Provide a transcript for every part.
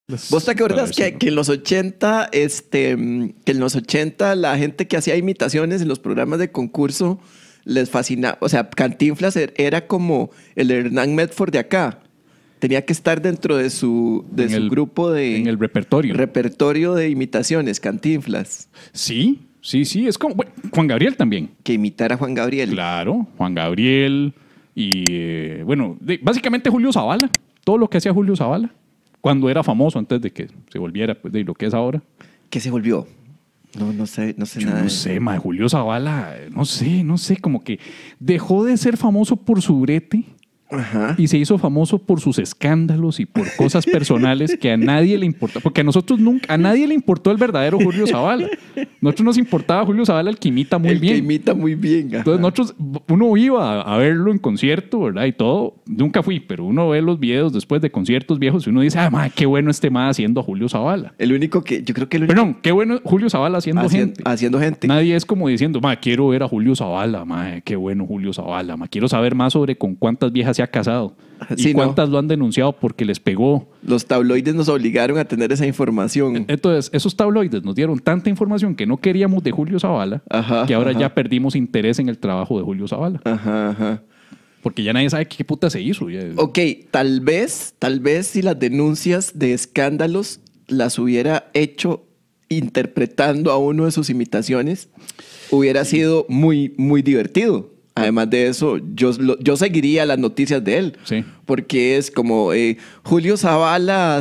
¿Vos te acuerdas que en los 80, que en los 80 la gente que hacía imitaciones en los programas de concurso les fascinaba? O sea, Cantinflas era como el Hernán Medford de acá. Tenía que estar dentro de su grupo de... En el repertorio. Repertorio de imitaciones, Cantinflas. Sí. Es como... Bueno, Juan Gabriel también. Que imitara a Juan Gabriel. Claro, Juan Gabriel y... básicamente Julio Zavala. Todo lo que hacía Julio Zavala. Cuando era famoso, antes de que se volviera pues, de lo que es ahora. ¿Qué se volvió? No sé nada. No sé, Julio Zavala, no sé, como que dejó de ser famoso por su brete. Ajá. Y se hizo famoso por sus escándalos y por cosas personales que a nadie le importa. Porque a nadie le importó el verdadero Julio Zavala. Nosotros nos importaba Julio Zavala, el que imita muy bien. El que imita muy bien. Ajá. Entonces uno iba a verlo en concierto, ¿verdad? Y todo. Nunca fui, pero uno ve los videos después de conciertos viejos y uno dice, qué bueno este man haciendo a Julio Zavala. Perdón, qué bueno Julio Zavala haciendo gente. Haciendo gente. Nadie es como diciendo, quiero ver a Julio Zavala, qué bueno Julio Zavala, quiero saber más sobre con cuántas viejas se ha casado y cuántas lo han denunciado porque les pegó. Los tabloides nos obligaron a tener esa información. Entonces, esos tabloides nos dieron tanta información que no queríamos de Julio Zavala, que ahora ya perdimos interés en el trabajo de Julio Zavala. Ajá. Porque ya nadie sabe qué puta se hizo. Ok, tal vez si las denuncias de escándalos las hubiera hecho interpretando a uno de sus imitaciones, hubiera sido muy, muy divertido. Además de eso, yo seguiría las noticias de él. Sí. Porque es como Julio Zavala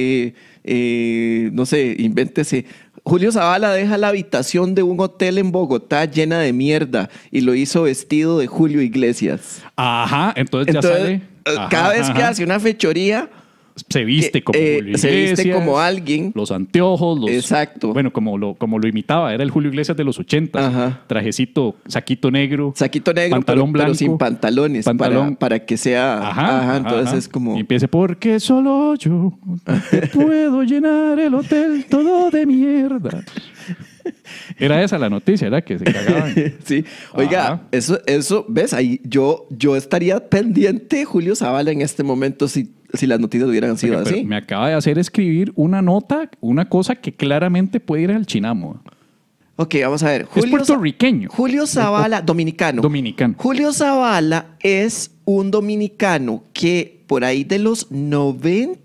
no sé, invéntese. Julio Zavala deja la habitación de un hotel en Bogotá llena de mierda y lo hizo vestido de Julio Iglesias. Ajá, entonces ya sale. Cada vez que hace una fechoría, se viste como Julio Iglesias, se viste como alguien. Los anteojos. Exacto. Bueno, como lo imitaba. Era el Julio Iglesias de los 80. Ajá. Trajecito, saquito negro. Pantalón blanco. Pero sin pantalones. Para que sea... Ajá. Entonces es como... Y empiece, porque solo yo te puedo llenar el hotel todo de mierda. Era esa la noticia, ¿verdad? Que se cagaban. Sí. Oiga, eso, ¿ves? Ahí yo estaría pendiente, Julio Zavala, en este momento si las noticias hubieran sido así. Me acaba de hacer escribir una nota, una cosa que claramente puede ir al chinamo. Ok, vamos a ver. Es puertorriqueño. Julio Zavala, dominicano. Julio Zavala es un dominicano que por ahí de los 90...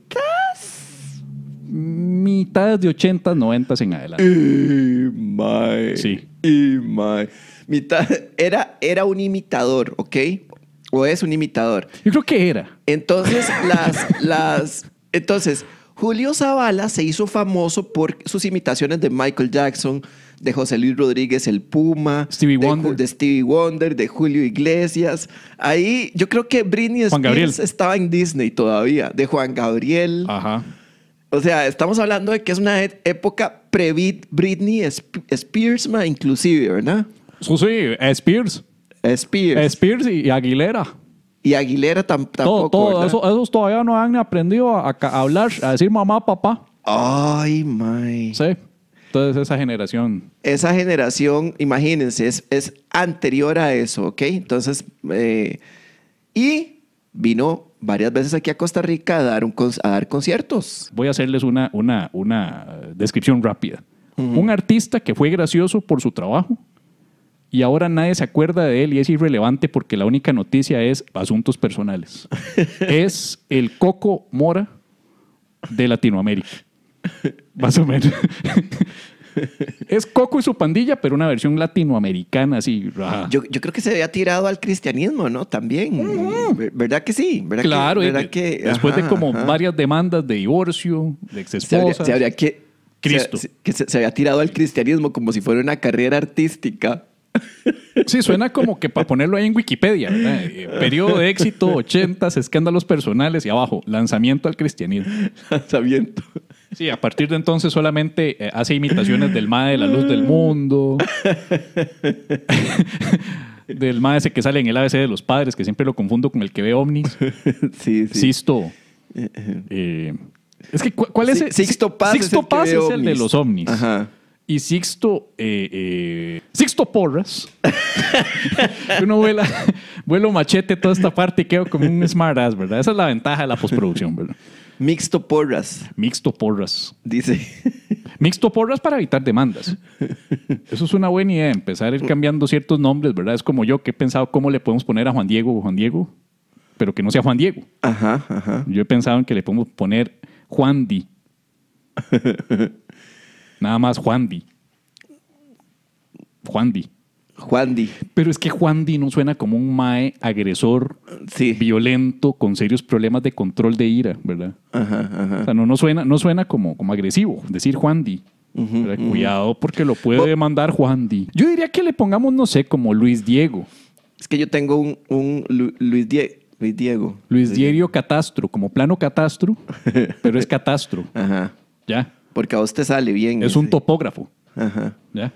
mitades de 80, 90 en adelante. Sí. Era un imitador, ¿ok? ¿O es un imitador? Yo creo que era. Entonces, Entonces, Julio Zavala se hizo famoso por sus imitaciones de Michael Jackson, de José Luis Rodríguez el Puma, de Stevie Wonder, de Julio Iglesias. Ahí yo creo que Britney Spears estaba en Disney todavía, de Juan Gabriel. Ajá. O sea, estamos hablando de que es una época pre-Britney Spears, inclusive, ¿verdad? Sí, Spears. Spears y Aguilera. Y Aguilera tampoco, todo esos todavía no han aprendido a hablar, a decir mamá, papá. Ay, my. Sí. Entonces esa generación, imagínense, es anterior a eso, ¿ok? Entonces, y vino varias veces aquí a Costa Rica a dar conciertos. Voy a hacerles una descripción rápida. Un artista que fue gracioso por su trabajo y ahora nadie se acuerda de él y es irrelevante porque la única noticia es asuntos personales. Es el Coco Mora de Latinoamérica. Más o menos. Es Coco y su pandilla, pero una versión latinoamericana así. Yo creo que se había tirado al cristianismo, ¿no? También. ¿Verdad que sí? Claro. Después de como varias demandas de divorcio, de exesposas. Se había tirado al cristianismo como si fuera una carrera artística. Sí, suena como que para ponerlo ahí en Wikipedia, ¿verdad? Periodo de éxito, 80s, escándalos personales y abajo, lanzamiento al cristianismo. Lanzamiento. Sí, a partir de entonces solamente hace imitaciones del mae de la luz del mundo, del mae ese que sale en el ABC de los padres, que siempre lo confundo con el que ve ovnis. Sí. Sixto. Es que, ¿cuál es? Sixto Paz es el de los ovnis. Ajá. Y Sixto Porras. Uno vuelo machete toda esta parte y quedo como un smartass, ¿verdad? Esa es la ventaja de la postproducción, ¿verdad? Mixto porras, Mixto porras. dice. Mixto porras para evitar demandas. Eso es una buena idea, empezar a ir cambiando ciertos nombres, ¿verdad? Es como yo que he pensado cómo le podemos poner a Juan Diego, pero que no sea Juan Diego. Ajá, ajá. Yo he pensado en que le podemos poner Juan Di. Nada más Juan Di. Juan Di. Juan Di. Pero es que Juan Di no suena como un mae agresor, Sí. violento, con serios problemas de control de ira, ¿verdad? Ajá, ajá. O sea, no suena como agresivo decir Juan Di. ¿Verdad? Cuidado porque lo puede demandar Juan Di. Yo diría que le pongamos, no sé, como Luis Diego. Es que yo tengo un Luis Diego. Luis Diego Catastro, como plano catastro, pero es catastro. Ajá. Ya. Porque a vos te sale bien. Es un topógrafo. Ajá. Ya.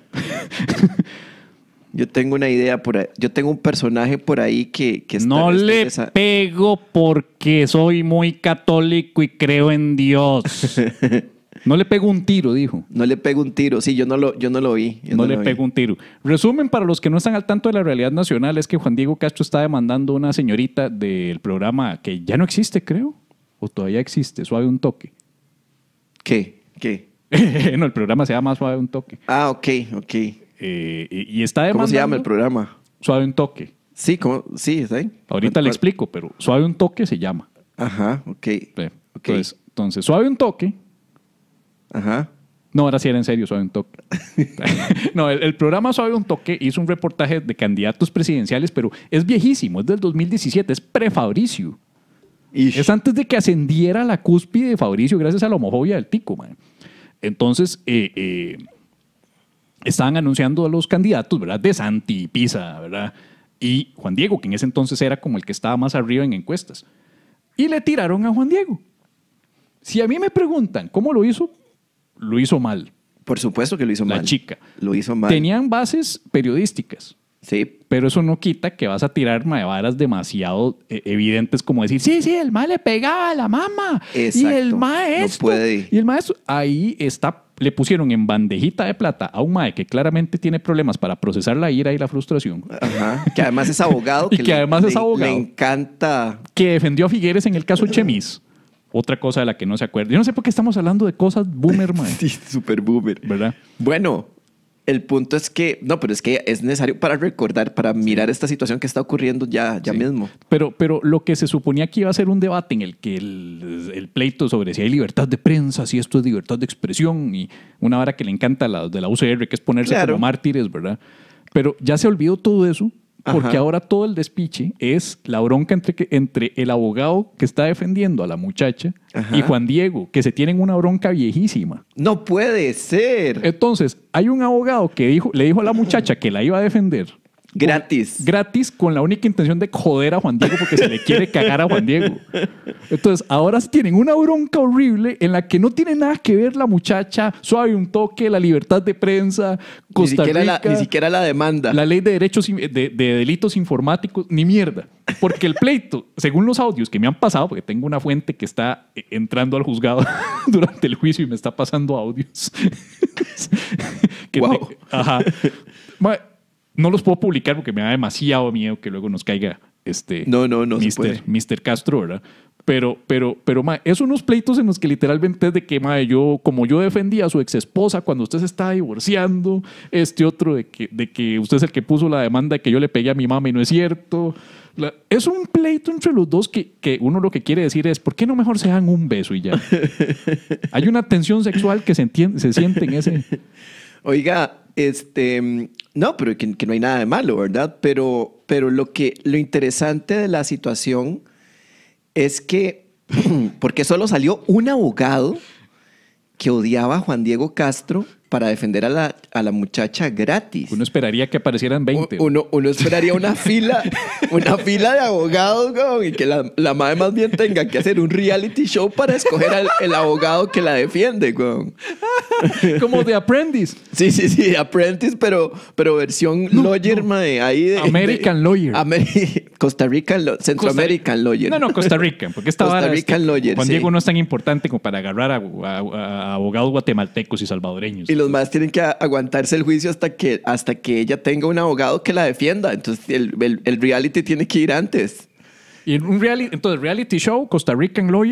Yo tengo una idea por ahí. Yo tengo un personaje por ahí que está... No está le esa- pego porque soy muy católico y creo en Dios. No le pego un tiro, dijo. No le pego un tiro. Sí, yo no lo vi. Yo No le lo vi. pego un tiro. Resumen, para los que no están al tanto de la realidad nacional, es que Juan Diego Castro está demandando a una señorita del programa que ya no existe, creo. O todavía existe, Suave un Toque. ¿Qué? ¿Qué? No, el programa se llama Suave un Toque. Ah, ok. Y está demandando... ¿Cómo se llama el programa? Suave un Toque. Sí, ¿cómo? Sí, ¿está ahí? Ahorita le explico, pero Suave un Toque se llama. Ajá, ok. Ok. Entonces, Suave un Toque... Ajá. No, ahora sí era en serio, Suave un Toque. No, el programa Suave un Toque hizo un reportaje de candidatos presidenciales, pero es viejísimo, es del 2017, es pre-Fabricio. Ish. Es antes de que ascendiera a la cúspide de Fabricio gracias a la homofobia del tico, man. Entonces, estaban anunciando a los candidatos, ¿verdad? De Santi y Pisa, ¿verdad? Y Juan Diego, que en ese entonces era como el que estaba más arriba en encuestas. Y le tiraron a Juan Diego. Si a mí me preguntan cómo lo hizo mal. Por supuesto que lo hizo La mal. chica. Lo hizo mal. Tenían bases periodísticas. Sí. Pero eso no quita que vas a tirar varas demasiado evidentes como decir, sí, el mae le pegaba a la mamá. Exacto. Y el mae No esto. puede. Y el mae esto. Ahí está, le pusieron en bandejita de plata a un mae que claramente tiene problemas para procesar la ira y la frustración. Ajá. Que además es abogado. Y que además es abogado. Le encanta. Que defendió a Figueres en el caso Chemis. Otra cosa de la que no se acuerda. Yo no sé por qué estamos hablando de cosas boomer, mae. Sí, super boomer. ¿Verdad? Bueno, el punto es que, no, pero es que es necesario para recordar, para mirar esta situación que está ocurriendo ya Sí. mismo. Pero lo que se suponía que iba a ser un debate en el que el pleito sobre si hay libertad de prensa, si esto es libertad de expresión y una vara que le encanta a la de la UCR, que es ponerse Claro. como mártires, ¿verdad? Pero ya se olvidó todo eso porque Ajá. ahora todo el despiche es la bronca entre el abogado que está defendiendo a la muchacha Ajá. y Juan Diego, que se tienen una bronca viejísima. No puede ser. Entonces, hay un abogado que le dijo a la muchacha que la iba a defender Gratis. con la única intención de joder a Juan Diego porque se le quiere cagar a Juan Diego. Entonces, ahora tienen una bronca horrible en la que no tiene nada que ver la muchacha, Suave un Toque, la libertad de prensa, Costa Rica, Ni siquiera la demanda. la ley de derechos de delitos informáticos, ni mierda. Porque el pleito, según los audios que me han pasado, porque tengo una fuente que está entrando al juzgado durante el juicio y me está pasando audios. Wow. Ajá. No los puedo publicar porque me da demasiado miedo que luego nos caiga No se puede. Mr. Castro, ¿verdad? Pero, ma, es unos pleitos en los que literalmente es de que, ma, como yo defendía a su ex esposa cuando usted se estaba divorciando, otro de que usted es el que puso la demanda de que yo le pegué a mi mamá y no es cierto. Es un pleito entre los dos que uno lo que quiere decir es, ¿por qué no mejor se dan un beso y ya? Hay una tensión sexual que se siente en ese... Oiga, no, pero que no hay nada de malo, ¿verdad? Pero lo interesante de la situación es que, porque solo salió un abogado que odiaba a Juan Diego Castro para defender a la muchacha gratis. Uno esperaría que aparecieran 20. Uno esperaría una fila de abogados, güey, y que la madre más bien tenga que hacer un reality show para escoger el abogado que la defiende, güey. Como The Apprentice. Sí, Apprentice, pero versión lawyer, mae, ahí American Lawyer. Costa Rican, Centro American Lawyer. No, Costa Rica, porque esta Costa vara Rican Lawyer, Juan sí. Diego no es tan importante como para agarrar a abogados guatemaltecos y salvadoreños. Y los más tienen que aguantarse el juicio hasta que ella tenga un abogado que la defienda. Entonces el reality tiene que ir antes. Y en un reality show, Costa Rican Lawyer,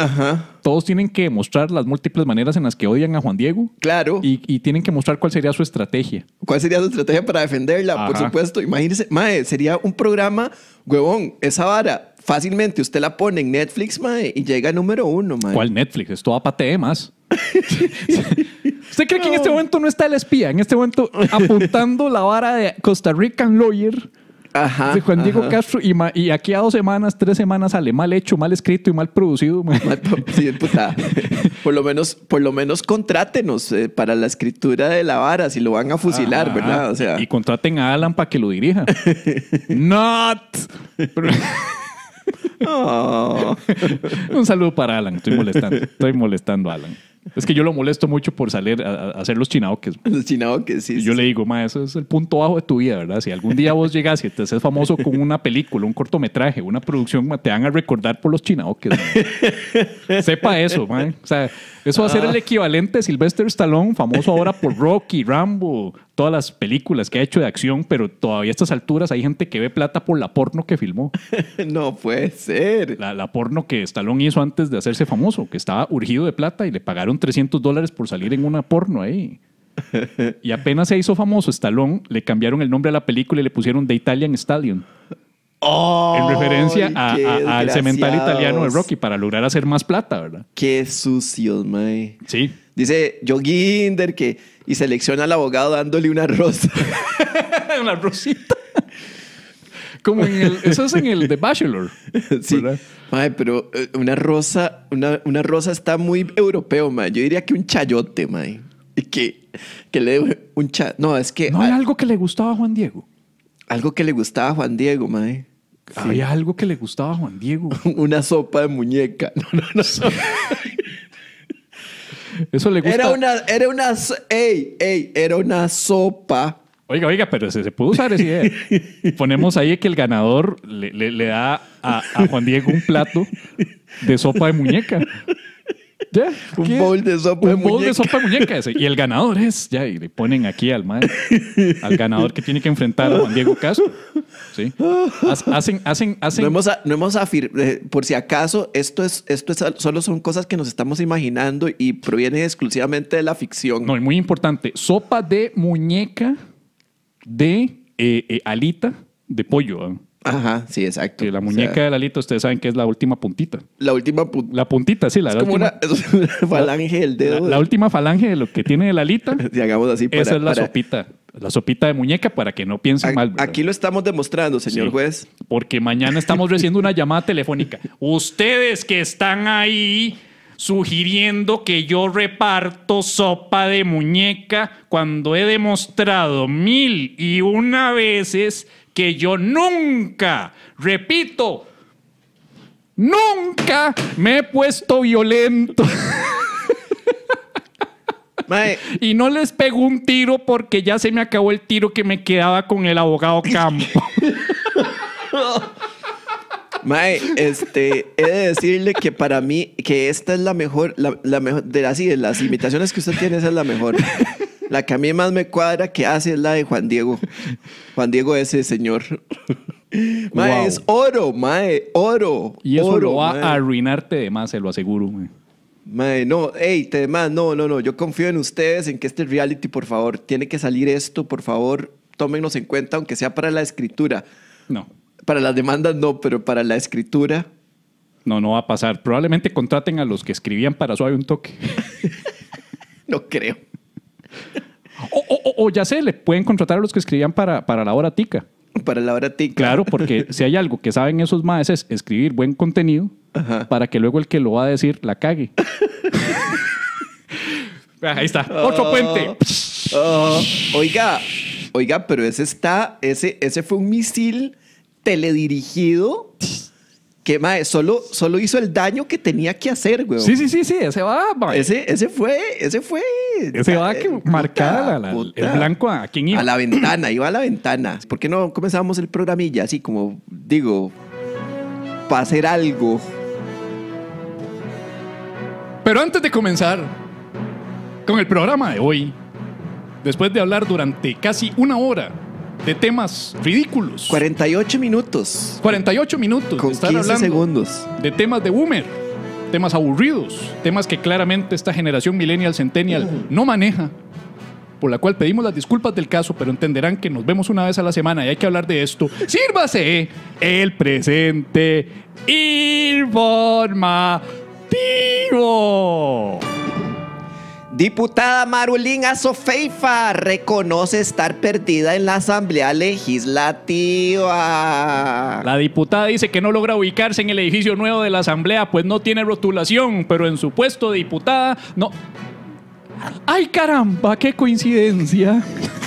Ajá. Todos tienen que mostrar las múltiples maneras en las que odian a Juan Diego. Claro. Y tienen que mostrar cuál sería su estrategia. ¿Cuál sería su estrategia para defenderla? Ajá. Por supuesto. Imagínese, mae, sería un programa, huevón, esa vara, fácilmente usted la pone en Netflix, mae, y llega a número 1, mae. ¿Cuál Netflix? Esto va para temas. ¿Usted cree que en este momento no está el espía? En este momento apuntando la vara de Costa Rican Lawyer Ajá. de Juan Diego ajá. Castro y aquí a 2 semanas, 3 semanas sale mal hecho, mal escrito y mal producido. Man. Sí, puta. Por lo menos contrátenos para la escritura de la vara si lo van a fusilar, Ajá. ¿verdad? O sea, Y contraten a Alan para que lo dirija. Not. Pero- oh. un saludo para Alan. Estoy molestando a Alan. Es que yo lo molesto mucho por salir a hacer los chinaoques. Los chinados que sí. Y yo le digo, ma, eso es el punto bajo de tu vida, ¿verdad? Si algún día vos llegas y te haces famoso con una película, un cortometraje, una producción, ma, te van a recordar por los chinaoques. Sepa eso, ma. O sea, eso va a ser el equivalente de Sylvester Stallone, famoso ahora por Rocky, Rambo, todas las películas que ha hecho de acción, pero todavía a estas alturas hay gente que ve plata por la porno que filmó. No puede ser. La porno que Stallone hizo antes de hacerse famoso, que estaba urgido de plata y le pagaron $300 por salir en una porno ahí. Y apenas se hizo famoso Stallone, le cambiaron el nombre a la película y le pusieron The Italian Stallion. Oh, En referencia qué al cemental italiano de desgraciados. Rocky para lograr hacer más plata, ¿verdad? Qué sucios, mae. Sí. Dice Joginder que y selecciona al abogado dándole una rosa. Una rosita. Como eso es en el The Bachelor. Sí. ¿Verdad? Mae, pero una rosa está muy europeo, mae. Yo diría que un chayote, mae. Y que le dé un No, es que ¿No hay algo que le gustaba a Juan Diego? algo que le gustaba a Juan Diego, mae. Sí. Había algo que le gustaba a Juan Diego. Una sopa de muñeca. No. Eso le gusta. Era una sopa. Oiga, pero se puede usar esa idea. Ponemos ahí que el ganador le da a Juan Diego un plato de sopa de muñeca. ¿Ya? Un bowl de sopa de Un bowl muñeca. de sopa de muñeca ese. Y el ganador es, ya, y le ponen aquí al ganador que tiene que enfrentar a Juan Diego Castro. ¿Sí? Hacen. No hemos afirmado, por si acaso, solo son cosas que nos estamos imaginando y provienen exclusivamente de la ficción. No, y muy importante. Sopa de muñeca de alita de pollo. ¿Eh? Ajá, sí, exacto. Que la muñeca de la alita, ustedes saben que es la última puntita. La última La puntita, sí, la es como última. es una falange del dedo. La última falange de lo que tiene la alita. Si hagamos así Esa es la sopita. La sopita de muñeca para que no piensen mal. ¿Verdad? Aquí lo estamos demostrando, señor Sí. juez. Porque mañana estamos recibiendo una llamada telefónica. Ustedes que están ahí sugiriendo que yo reparto sopa de muñeca cuando he demostrado 1001 veces que yo nunca, repito, nunca me he puesto violento. Mae, Y no les pego un tiro porque ya se me acabó el tiro que me quedaba con el abogado Campo. Mae, he de decirle que para mí, que esta es la mejor de las imitaciones que usted tiene, esa es la mejor. La que a mí más me cuadra que hace es la de Juan Diego. Juan Diego, ese señor. Mae, Wow. es oro, mae, oro. Y eso oro, lo va mae. a arruinarte de más, se lo aseguro. Mae. Mae, no, no. Yo confío en ustedes, en que este reality, por favor, tiene que salir esto, por favor, tómenos en cuenta, aunque sea para la escritura. No, Para las demandas no, pero para la escritura. no va a pasar. Probablemente contraten a los que escribían para Suave un Toque. No creo. O ya sé, le pueden contratar a los que escribían para La Hora Tica. Para la hora tica. Claro, porque si hay algo que saben esos maes es escribir buen contenido. Ajá. Para que luego el que lo va a decir la cague. Ahí está. Otro puente. Oh, oiga, pero ese fue un misil teledirigido que mae, solo hizo el daño que tenía que hacer, güey. Sí, ese va. Mae. Ese fue. Ese va que marcada el blanco a quién iba. A la ventana, iba a la ventana. ¿Por qué no comenzamos el programilla así como, digo, para hacer algo? Pero antes de comenzar con el programa de hoy, después de hablar durante casi una hora de temas ridículos, 48 minutos. 48 minutos, Con están 15 hablando segundos. de temas de boomer, temas aburridos, temas que claramente esta generación millennial, centennial no maneja, por la cual pedimos las disculpas del caso, pero entenderán que nos vemos una vez a la semana y hay que hablar de esto. Sírvase el presente informativo. Diputada Marulín Azofeifa reconoce estar perdida en la Asamblea Legislativa. La diputada dice que no logra ubicarse en el edificio nuevo de la Asamblea, pues no tiene rotulación, pero en su puesto de diputada no... ¡Ay, caramba! ¡Qué coincidencia!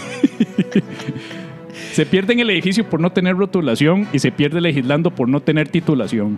Se pierde en el edificio por no tener rotulación y se pierde legislando por no tener titulación.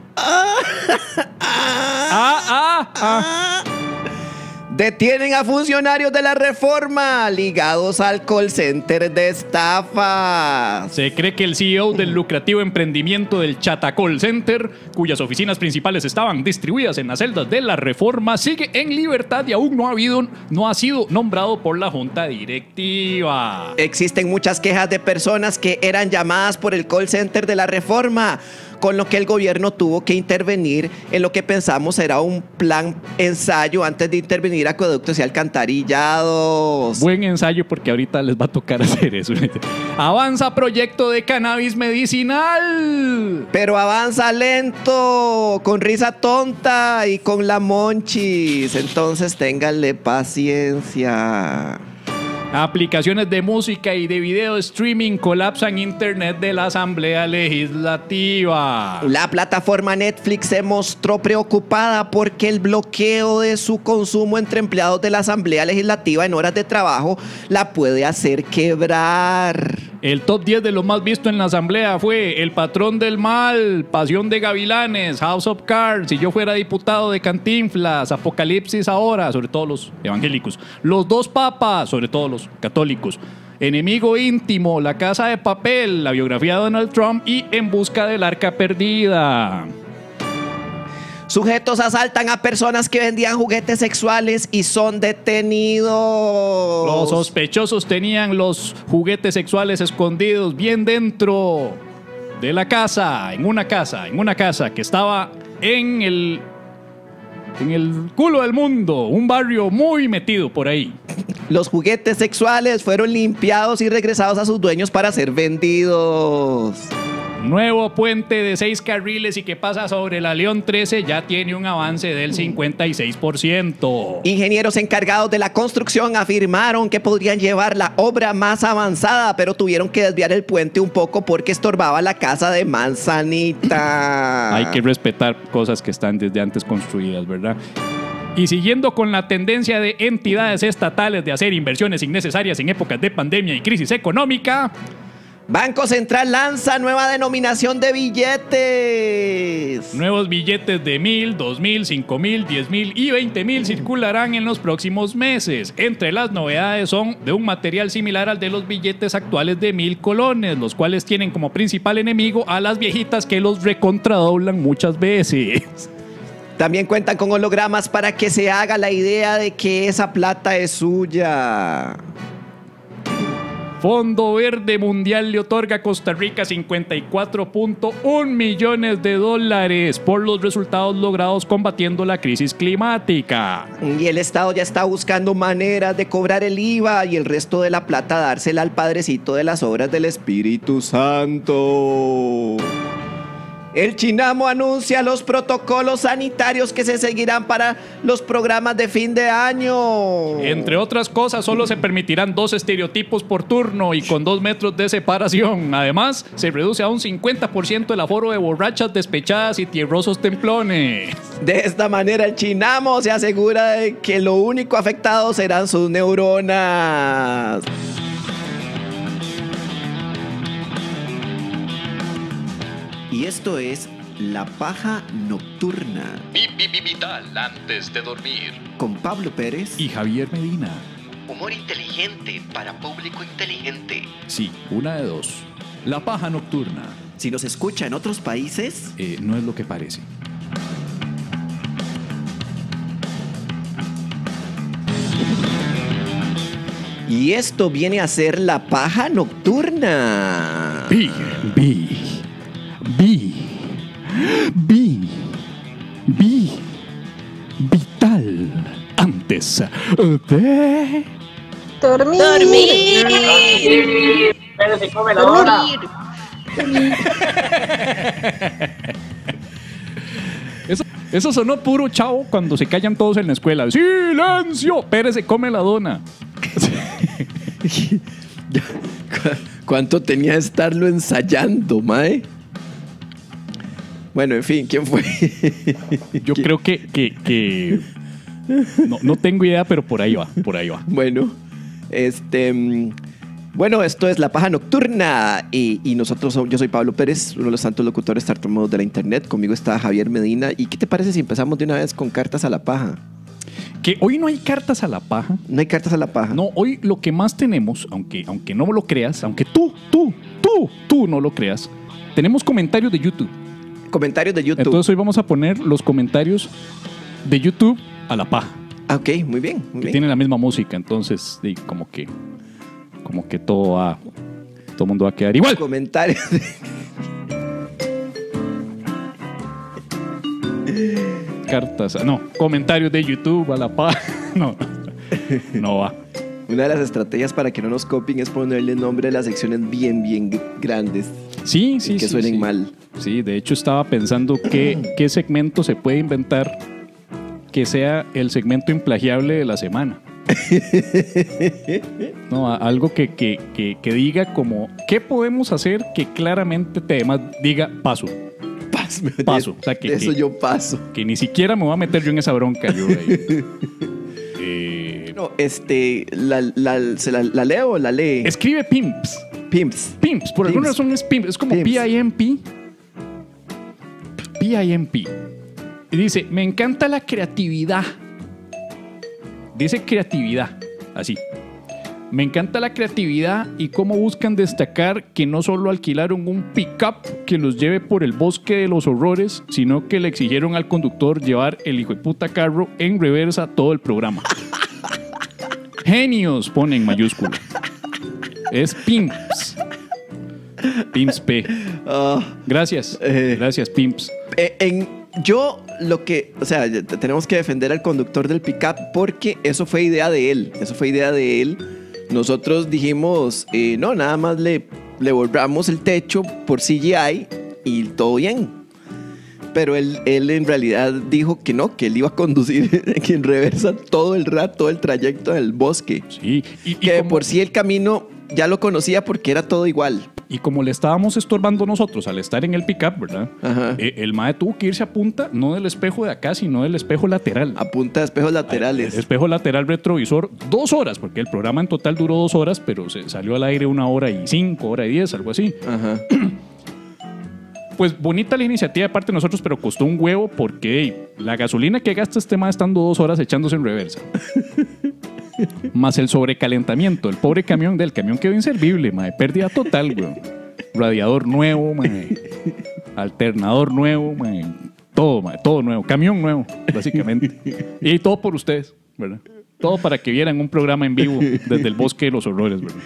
Detienen a funcionarios de la Reforma ligados al call center de estafas. Se cree que el CEO del lucrativo emprendimiento del Chata Call Center, cuyas oficinas principales estaban distribuidas en las celdas de la Reforma, sigue en libertad y aún no ha sido nombrado por la junta directiva. Existen muchas quejas de personas que eran llamadas por el call center de la Reforma, con lo que el gobierno tuvo que intervenir en lo que pensamos era un plan ensayo antes de intervenir acueductos y alcantarillados. Buen ensayo, porque ahorita les va a tocar hacer eso. Avanza proyecto de cannabis medicinal. Pero avanza lento, con risa tonta y con la monchis. Entonces ténganle paciencia. Aplicaciones de música y de video streaming colapsan internet de la Asamblea Legislativa. La plataforma Netflix se mostró preocupada porque el bloqueo de su consumo entre empleados de la Asamblea Legislativa en horas de trabajo la puede hacer quebrar. El top 10 de lo más visto en la Asamblea fue El Patrón del Mal, Pasión de Gavilanes, House of Cards, Si yo fuera diputado de Cantinflas, Apocalipsis ahora, sobre todo los evangélicos, Los dos papas, sobre todo los católicos, Enemigo íntimo, La casa de papel, la biografía de Donald Trump y En busca del arca perdida. Sujetos asaltan a personas que vendían juguetes sexuales y son detenidos. Los sospechosos tenían los juguetes sexuales escondidos bien dentro de la casa, en una casa que estaba en el culo del mundo, un barrio muy metido por ahí. Los juguetes sexuales fueron limpiados y regresados a sus dueños para ser vendidos. Nuevo puente de 6 carriles y que pasa sobre la León 13 ya tiene un avance del 56%. Ingenieros encargados de la construcción afirmaron que podrían llevar la obra más avanzada, pero tuvieron que desviar el puente un poco porque estorbaba la casa de Manzanita. Hay que respetar cosas que están desde antes construidas, ¿verdad? Y siguiendo con la tendencia de entidades estatales de hacer inversiones innecesarias en épocas de pandemia y crisis económica, Banco Central lanza nueva denominación de billetes. Nuevos billetes de 1,000, 2,000, 5,000, 10,000 y 20,000 circularán en los próximos meses. Entre las novedades son de un material similar al de los billetes actuales de 1,000 colones, los cuales tienen como principal enemigo a las viejitas que los recontradoblan muchas veces. También cuentan con hologramas para que se haga la idea de que esa plata es suya. Fondo Verde Mundial le otorga a Costa Rica $54.1 millones por los resultados logrados combatiendo la crisis climática. Y el Estado ya está buscando maneras de cobrar el IVA y el resto de la plata dársela al Padrecito de las obras del Espíritu Santo. El Chinamo anuncia los protocolos sanitarios que se seguirán para los programas de fin de año. Entre otras cosas, solo se permitirán 2 estereotipos por turno y con 2 metros de separación. Además, se reduce a un 50% el aforo de borrachas despechadas y tierrosos templones. De esta manera, el Chinamo se asegura de que lo único afectado serán sus neuronas. Y esto es La Paja Nocturna. Vital antes de dormir. Con Pablo Pérez y Javier Medina. Humor inteligente para público inteligente. Sí, una de dos. La Paja Nocturna. Si nos escucha en otros países, no es lo que parece. Y esto viene a ser La Paja Nocturna. Bi. antes de Dormir. Pero se come la dona. Eso sonó puro chavo cuando se callan todos en la escuela. ¡Silencio! Pérez se come la dona. ¿Cuánto tenía de estarlo ensayando, mae? Bueno, en fin, ¿quién fue? Yo creo que no tengo idea, pero por ahí va. Bueno, bueno, esto es La Paja Nocturna y yo soy Pablo Pérez, uno de los santos locutores tartamudos de la internet. Conmigo está Javier Medina. ¿Y qué te parece si empezamos de una vez con cartas a la paja? Que hoy no hay cartas a la paja. No hay cartas a la paja. No, hoy lo que más tenemos, aunque no lo creas, aunque tú no lo creas, tenemos comentarios de YouTube. Comentarios de YouTube. Entonces hoy vamos a poner los comentarios de YouTube a la paja. Ah, ok, muy bien. Que tienen la misma música, entonces como que todo el mundo va a quedar igual. Comentarios. Comentarios de YouTube a la paja. No va. Una de las estrategias para que no nos copien es ponerle nombre a las secciones bien grandes. Sí. Que suenen mal. Sí, de hecho estaba pensando qué segmento se puede inventar que sea el segmento implagiable de la semana. No, algo que diga como ¿qué podemos hacer que claramente además diga paso? O sea, eso yo paso. Que ni siquiera me voy a meter yo en esa bronca. Yo ahí. No, ¿la leo o la lee? Escribe Pimps. Por alguna razón es Pimps. Es como P-I-M-P. Y dice, me encanta la creatividad. Dice creatividad, así. Me encanta la creatividad y cómo buscan destacar que no solo alquilaron un pick-up que los lleve por el bosque de los horrores, sino que le exigieron al conductor llevar el hijo de puta carro en reversa todo el programa. Genios, pone en mayúscula. Es Pimps. Pimps P. Gracias, Pimps. Tenemos que defender al conductor del pick-up porque eso fue idea de él. Nosotros dijimos, no, nada más le borramos el techo por CGI y todo bien. Pero él en realidad dijo que no, que él iba a conducir en reversa todo el rato, todo el trayecto del bosque. Sí. Que de por sí el camino ya lo conocía porque era todo igual. Y como le estábamos estorbando nosotros al estar en el pick-up, ¿verdad? Ajá. El mae tuvo que irse a punta, no del espejo de acá, sino del espejo lateral. A punta de espejos laterales. El espejo lateral retrovisor, 2 horas, porque el programa en total duró 2 horas, pero se salió al aire 1 hora y 5, 1 hora y 10, algo así. Ajá. Pues bonita la iniciativa de parte de nosotros, pero costó un huevo porque la gasolina que gasta este mae estando 2 horas echándose en reversa. Más el sobrecalentamiento. El pobre camión quedó inservible, mae. Pérdida total, güey. Radiador nuevo, mae. Alternador nuevo, mae. Todo nuevo. Camión nuevo, básicamente. Y todo por ustedes, ¿verdad? Todo para que vieran un programa en vivo desde el bosque de los horrores, ¿verdad?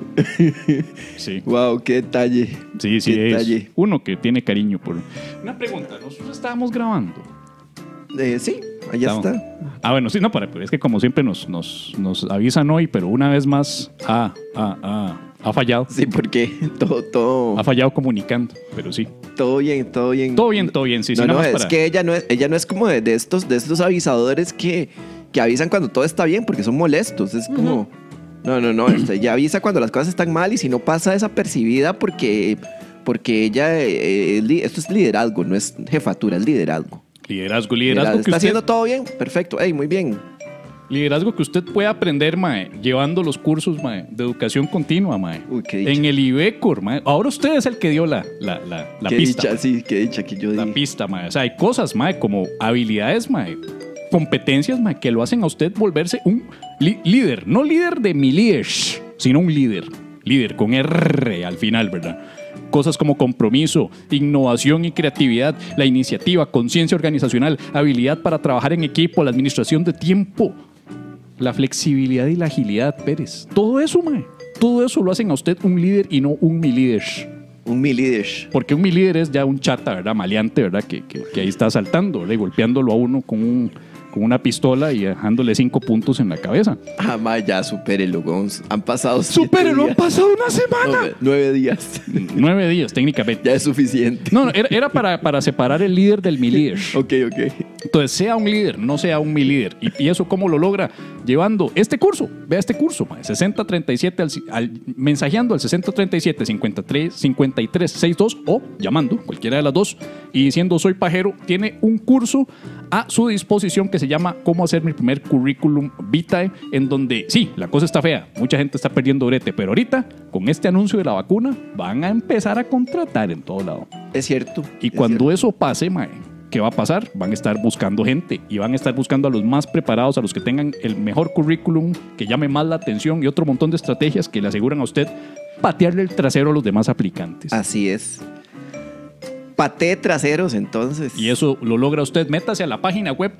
Sí. Wow, qué detalle. Sí, qué es detalle. uno que tiene cariño por... Una pregunta, nosotros estábamos grabando. Sí, allá está. Bueno, sí, no, pero es que como siempre nos avisan hoy, pero una vez más ha fallado. Sí, porque todo ha fallado comunicando, pero sí. Todo bien. Todo bien, sí. No, es que ella no es como de estos avisadores que avisan cuando todo está bien, porque son molestos. Es como... No. Ella avisa cuando las cosas están mal y si no pasa desapercibida porque ella... esto es liderazgo, no es jefatura, es liderazgo. Liderazgo que está usted... haciendo todo bien, perfecto, muy bien. Liderazgo que usted puede aprender, mae, llevando los cursos, mae, de educación continua, mae. Uy, qué dicha. En el IBECOR, mae. Ahora usted es el que dio la qué pista. Dicha, sí, qué dicha que yo la dije. Pista, mae. O sea, hay cosas, mae, como habilidades, mae, competencias, mae, que lo hacen a usted volverse un líder. No líder de mi líder, sino un líder. Líder con R al final, ¿verdad? Cosas como compromiso, innovación y creatividad, la iniciativa, conciencia organizacional, habilidad para trabajar en equipo, la administración de tiempo, la flexibilidad y la agilidad, Pérez. Todo eso, mae. Todo eso lo hacen a usted un líder y no un mi líder. Un mi líder. Porque un mi líder es ya un chata, ¿verdad? Maleante, ¿verdad? Que ahí está saltando, ¿verdad? Y golpeándolo a uno con con una pistola y dejándole 5 puntos en la cabeza. Mae, ya supérelo, Gonz. Han pasado 7 ¡Supérelo! días. ¡Han pasado una semana! 9 días. 9 días, técnicamente. Ya es suficiente. No, era para separar el líder del mi líder. Ok. Entonces, sea un líder, no sea un mi líder. ¿Y eso cómo lo logra? Llevando este curso. Vea este curso, mae. 6037 mensajeando al 6037 5362 o llamando, cualquiera de las dos, y diciendo soy pajero. Tiene un curso a su disposición que se llama Cómo hacer mi primer currículum vitae, en donde sí, la cosa está fea, mucha gente está perdiendo brete, pero ahorita con este anuncio de la vacuna van a empezar a contratar en todo lado. Es cierto. Y cuando eso pase, mae, ¿qué va a pasar? Van a estar buscando gente y van a estar buscando a los más preparados, a los que tengan el mejor currículum, que llame más la atención y otro montón de estrategias que le aseguran a usted patearle el trasero a los demás aplicantes. Así es. Patee traseros, entonces. Y eso lo logra usted. Métase a la página web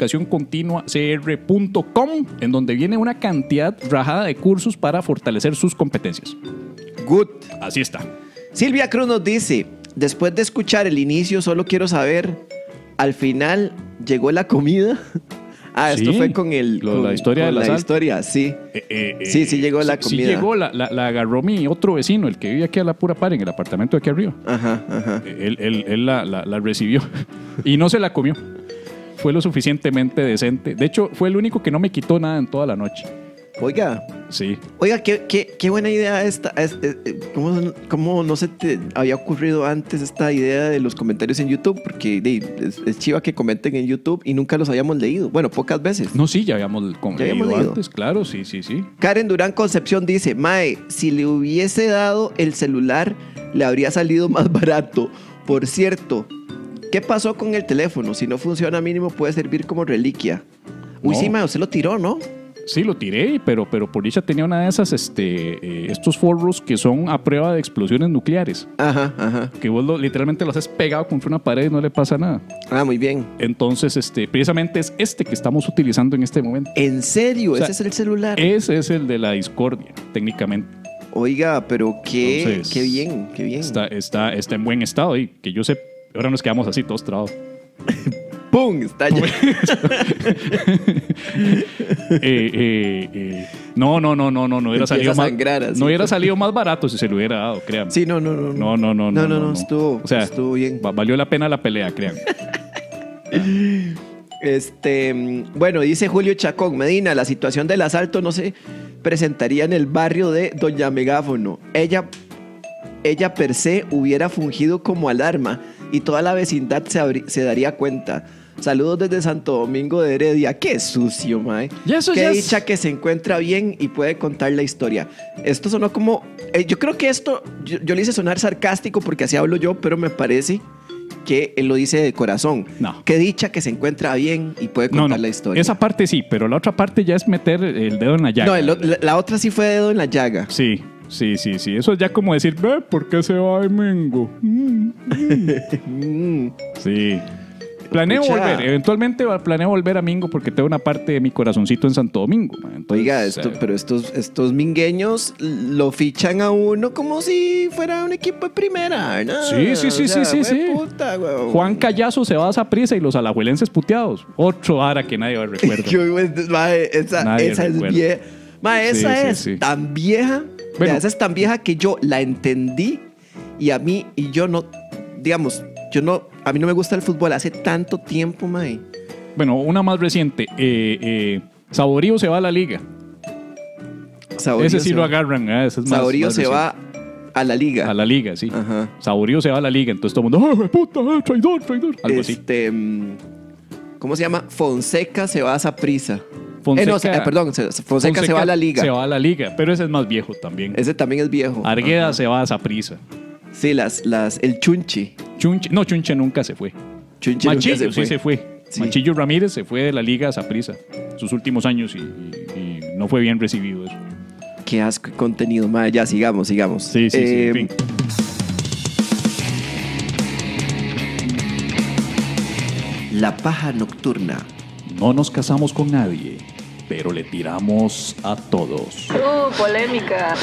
educacioncontinuacr.com, en donde viene una cantidad rajada de cursos para fortalecer sus competencias. Good. Así está. Silvia Cruz nos dice, después de escuchar el inicio, solo quiero saber, al final, ¿llegó la comida? Esto Sí, fue con la historia de la sal. historia, sí. Sí llegó la comida. Sí llegó, la agarró mi otro vecino, el que vive aquí a la pura par, en el apartamento de aquí arriba. Ajá. Él la recibió y no se la comió. Fue lo suficientemente decente. De hecho, fue el único que no me quitó nada en toda la noche. Oiga, Sí. qué buena idea esta. ¿Cómo no se te había ocurrido antes esta idea de los comentarios en YouTube? Porque es chiva que comenten en YouTube y nunca los habíamos leído. Bueno, pocas veces. No, sí, ya habíamos leído leído antes, claro, sí. Karen Durán Concepción dice, mae, si le hubiese dado el celular, le habría salido más barato. Por cierto, ¿qué pasó con el teléfono? Si no funciona mínimo puede servir como reliquia. Uy, No. sí, mae, usted lo tiró, ¿no? Sí, lo tiré, pero por dicha tenía una de esas, estos forros que son a prueba de explosiones nucleares. Ajá. Que vos literalmente los has pegado contra una pared y no le pasa nada. Muy bien. Entonces, precisamente es este que estamos utilizando en este momento. ¿En serio? O sea, ¿Ese es el celular? Ese es el de la discordia, técnicamente. Oiga, pero qué Entonces, bien. Está en buen estado y que yo sé, ahora nos quedamos así todos trabados. ¡Pum! Está ya. No hubiera salido más. No hubiera salido más barato si se lo hubiera dado, créanme. Sí, no. No. Estuvo bien. Valió la pena la pelea, créanme. Bueno, dice Julio Chacón, Medina, la situación del asalto no se presentaría en el barrio de Doña Megáfono. Ella per se hubiera fungido como alarma y toda la vecindad se daría cuenta. Saludos desde Santo Domingo de Heredia. Qué sucio, mae. Qué dicha que se encuentra bien y puede contar la historia. Esto sonó como... yo creo que esto... Yo le hice sonar sarcástico porque así hablo yo, pero me parece que él lo dice de corazón. No. Qué dicha que se encuentra bien y puede contar la historia. Esa parte sí, pero la otra parte ya es meter el dedo en la llaga. No, la otra sí fue dedo en la llaga. Sí. Eso es ya como decir, ve, ¿por qué se va de Mengo? Sí. Eventualmente planeo volver a Mingo porque tengo una parte de mi corazoncito en Santo Domingo. Entonces, oiga, pero estos mingueños lo fichan a uno como si fuera un equipo de primera, ¿no? Sí. Puta, Juan Callazo se va a Saprissa y los alajuelenses puteados. Otro ara que nadie va a recordar. Esa es vieja. Esa es tan vieja. Bueno, esa es tan vieja que yo la entendí y a mí, y yo no, digamos, a mí no me gusta el fútbol hace tanto tiempo, mae. Bueno, una más reciente. Saborío se va a la liga. Ese sí lo agarran. Ese es Saborío más se va a la liga. A la liga, sí. Ajá. Saborío se va a la liga. Entonces todo el mundo, ¡ay, puta, traidor! Algo así. ¿Cómo se llama? Fonseca se va a Saprissa. Fonseca se va a la liga. Se va a la liga, pero ese es más viejo también. Ese también es viejo. Argueda se va a Saprissa. Sí, el Chunchi. Chunche nunca se fue. Machillo sí se fue. Sí. Machillo Ramírez se fue de la liga a Saprissa sus últimos años y no fue bien recibido eso. Qué asco de contenido, madre. Ya, sigamos. Sí, en fin. La paja nocturna. No nos casamos con nadie, pero le tiramos a todos. Polémica.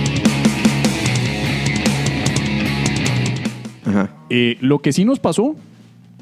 Ajá. Lo que sí nos pasó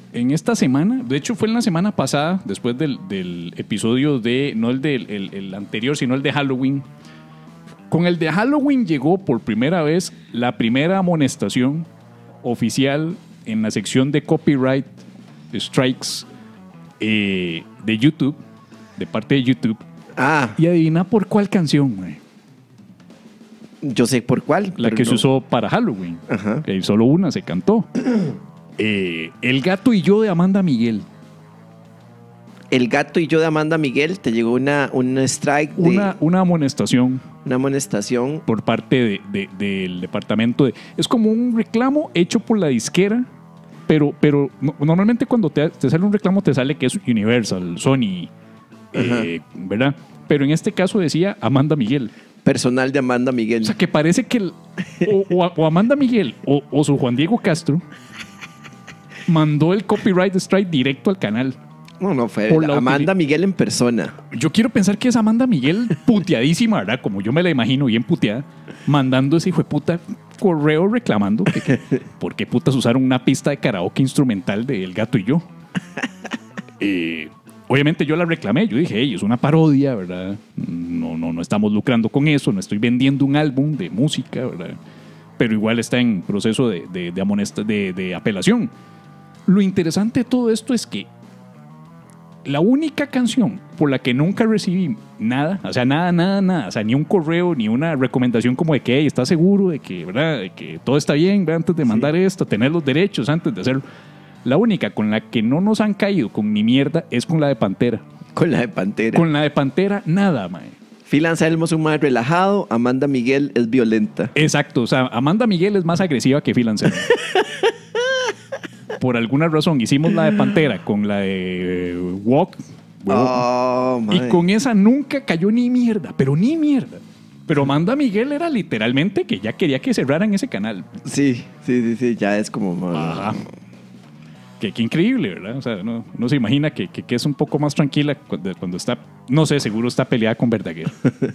en esta semana, de hecho fue en la semana pasada, después del episodio de, no el anterior, sino el de Halloween. Con el de Halloween llegó por primera vez la primera amonestación oficial en la sección de copyright strikes de YouTube, de parte de YouTube. Y adivina por cuál canción, güey. Yo sé por cuál. La que se usó para Halloween. Ajá. Que solo una se cantó. El gato y yo de Amanda Miguel. El gato y yo de Amanda Miguel, te llegó un strike. Una amonestación. Una amonestación. Por parte del departamento de... Es como un reclamo hecho por la disquera, pero normalmente cuando te sale un reclamo te sale que es Universal, Sony, ¿verdad? Pero en este caso decía Amanda Miguel. Personal de Amanda Miguel. O sea, que parece que o Amanda Miguel o su Juan Diego Castro mandó el copyright strike directo al canal. No, fue Amanda Miguel en persona. Yo quiero pensar que es Amanda Miguel puteadísima, ¿verdad? Como yo me la imagino, bien puteada, mandando ese hijo de puta correo reclamando que ¿por qué putas usaron una pista de karaoke instrumental de El Gato y Yo? Obviamente yo la reclamé, yo dije, hey, es una parodia, ¿verdad? No estamos lucrando con eso, no estoy vendiendo un álbum de música, ¿verdad? Pero igual está en proceso de apelación. Lo interesante de todo esto es que la única canción por la que nunca recibí nada, o sea, nada, o sea, ni un correo, ni una recomendación como de que, hey, ¿estás seguro de que, ¿verdad? De que todo está bien, ¿verdad? Antes de mandar esto, tener los derechos antes de hacerlo? La única con la que no nos han caído con ni mierda es con la de Pantera. Con la de Pantera. Con la de Pantera, nada, mae. Phil Anselmo es un más relajado, Amanda Miguel es violenta. Exacto, o sea, Amanda Miguel es más agresiva que Phil Anselmo. Por alguna razón hicimos la de Pantera con la de Walk. Y con esa nunca cayó ni mierda, pero ni mierda. Pero Amanda Miguel era literalmente que ya quería que cerraran ese canal. Sí, ya es como... Ajá. Qué increíble, ¿verdad? O sea, no se imagina que es un poco más tranquila cuando está, no sé, seguro está peleada con Verdaguer.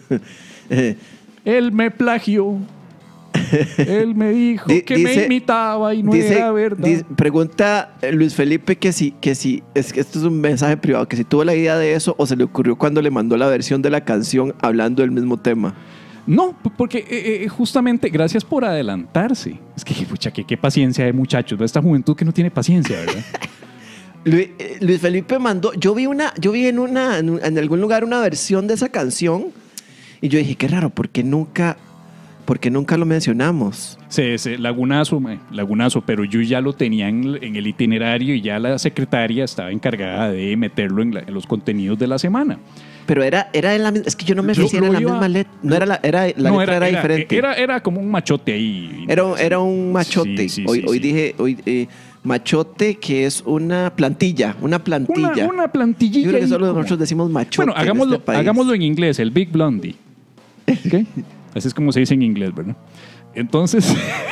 Él me plagió. Él me dijo que me imitaba y no era verdad. Pregunta Luis Felipe que si es que esto es un mensaje privado, que si tuvo la idea de eso o se le ocurrió cuando le mandó la versión de la canción hablando del mismo tema. No, porque justamente gracias por adelantarse. Es que pucha, qué paciencia de muchachos, esta juventud que no tiene paciencia, ¿verdad? Luis Felipe mandó, yo vi en algún lugar una versión de esa canción y yo dije, qué raro, ¿por qué nunca lo mencionamos? Sí, lagunazo, pero yo ya lo tenía en el itinerario y ya la secretaria estaba encargada de meterlo en los contenidos de la semana. Pero era en la misma, es que yo no me sé si era la misma letra. No era la letra era diferente. Era como un machote ahí. Era un machote. Sí, hoy dije machote, que es una plantilla. Una plantillita. Yo creo que solo nosotros decimos machote. Bueno, hagámoslo en inglés, el Big Blondie. ¿Okay? Así es como se dice en inglés, ¿verdad? Entonces,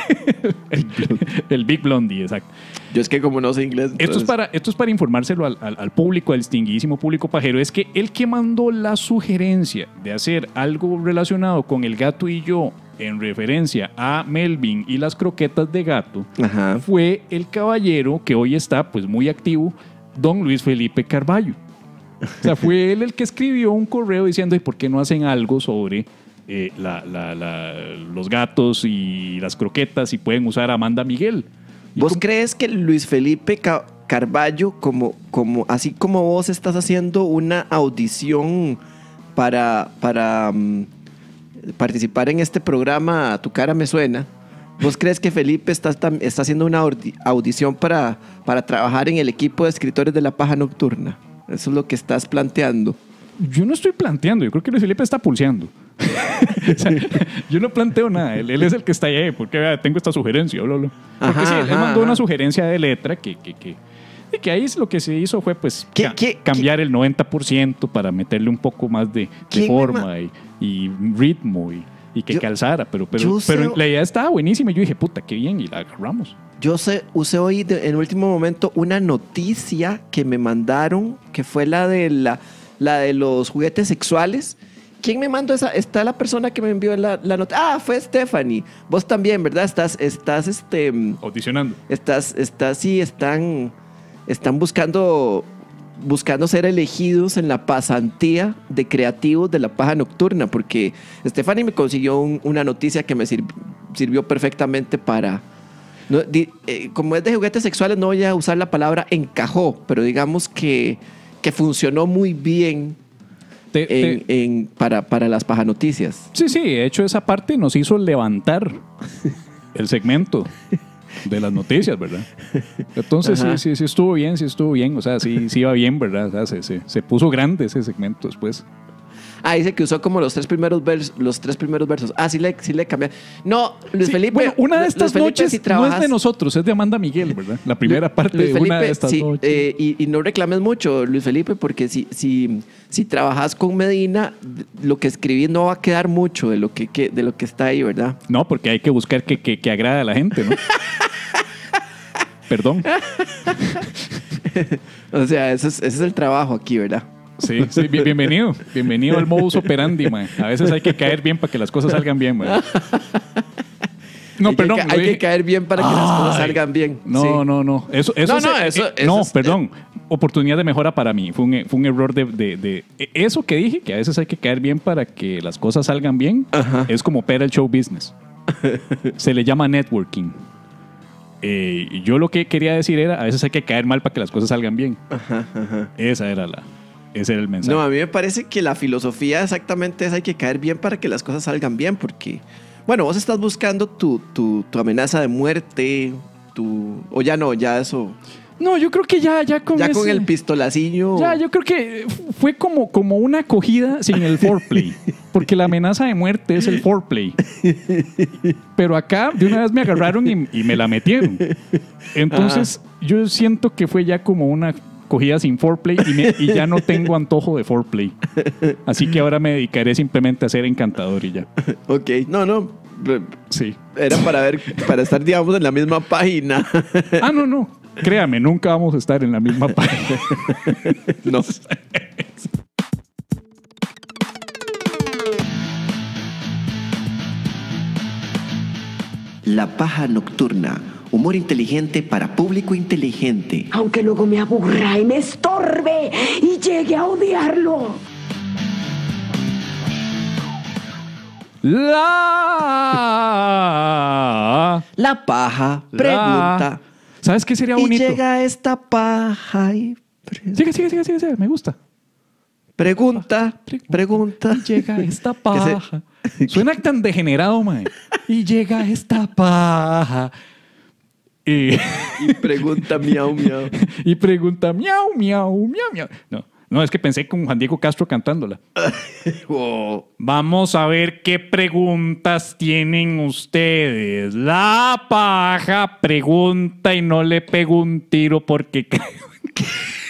el Big Blondie, exacto. Yo es que como no sé inglés... Entonces... Esto es para informárselo al público, al distinguidísimo público pajero. Es que el que mandó la sugerencia de hacer algo relacionado con El Gato y Yo en referencia a Melvin y las croquetas de gato, ajá, fue el caballero que hoy está pues muy activo, don Luis Felipe Carballo. O sea, fue él el que escribió un correo diciendo, ¿y por qué no hacen algo sobre... los gatos y las croquetas y pueden usar a Amanda Miguel? ¿Vos crees que Luis Felipe Carballo, así como vos estás haciendo una audición para participar en este programa Tu Cara Me Suena, vos crees que Felipe está haciendo una audición para trabajar en el equipo de escritores de La Paja Nocturna? Eso es lo que estás planteando. Yo no estoy planteando, yo creo que Luis Felipe está pulseando. O sea, yo no planteo nada, él es el que está ahí, porque tengo esta sugerencia, bla, bla. Porque sí, él mandó una sugerencia de letra que ahí lo que se hizo fue pues cambiar el 90% para meterle un poco más de forma y ritmo y que calzara, pero la idea estaba buenísima y yo dije, puta, qué bien, y la agarramos. Yo usé hoy en último momento una noticia que me mandaron, que fue la de los juguetes sexuales. ¿Quién me mandó esa? Está la persona que me envió la nota. Fue Stephanie. Vos también, ¿verdad? Estás audicionando. Están están buscando ser elegidos en la pasantía de creativos de la paja nocturna, porque Stephanie me consiguió una noticia que me sirvió perfectamente para... como es de juguetes sexuales, no voy a usar la palabra encajó, pero digamos que funcionó muy bien para las paja noticias. Sí, de hecho esa parte nos hizo levantar el segmento de las noticias, ¿verdad? Entonces sí estuvo bien, o sea, sí iba bien, ¿verdad? O sea, se puso grande ese segmento después. Dice que usó como los tres primeros versos. Sí le cambié. No, Luis Felipe. Bueno, una de estas Felipe, noches no es de nosotros, es de Amanda Miguel, ¿verdad? La primera parte Luis de Felipe, una de estas noches. Y no reclames mucho, Luis Felipe, porque si trabajas con Medina, lo que escribí no va a quedar mucho de lo que está ahí, ¿verdad? No, porque hay que buscar que agrade a la gente, ¿no? Perdón. O sea, ese es el trabajo aquí, ¿verdad? Sí, bienvenido. Bienvenido al modus operandi, man. A veces hay que caer bien para que las cosas salgan bien, man. No, perdón. Hay que caer bien para que las cosas salgan bien. No. Eso perdón. Oportunidad de mejora para mí. Fue un error de eso que dije, que a veces hay que caer bien para que las cosas salgan bien. Ajá. Es como para el show business. Se le llama networking. Yo lo que quería decir era, a veces hay que caer mal para que las cosas salgan bien. Ajá. Ese era el mensaje. No, a mí me parece que la filosofía exactamente es hay que caer bien para que las cosas salgan bien, porque, bueno, vos estás buscando tu amenaza de muerte, o ya no, ya eso... No, yo creo que ya con el pistolacillo... Ya, yo creo que fue como una acogida sin el foreplay. Porque la amenaza de muerte es el foreplay. Pero acá de una vez me agarraron y me la metieron. Entonces, yo siento que fue ya como una acogida sin foreplay y ya no tengo antojo de foreplay. Así que ahora me dedicaré simplemente a ser encantador y ya. Ok, no. Sí. Era para estar, digamos, en la misma página. No. Créame, nunca vamos a estar en la misma página. No. La paja nocturna. Humor inteligente para público inteligente. Aunque luego me aburra y me estorbe y llegue a odiarlo. La paja pregunta. ¿Sabes qué sería bonito? Y llega esta paja y... Sigue, me gusta. Pregunta. Y llega esta paja. Suena tan degenerado, mae. Y llega esta paja. Y pregunta miau. Y pregunta miau. No, es que pensé con Juan Diego Castro cantándola. Oh. Vamos a ver qué preguntas tienen ustedes. La paja pregunta y no le pego un tiro porque creo que...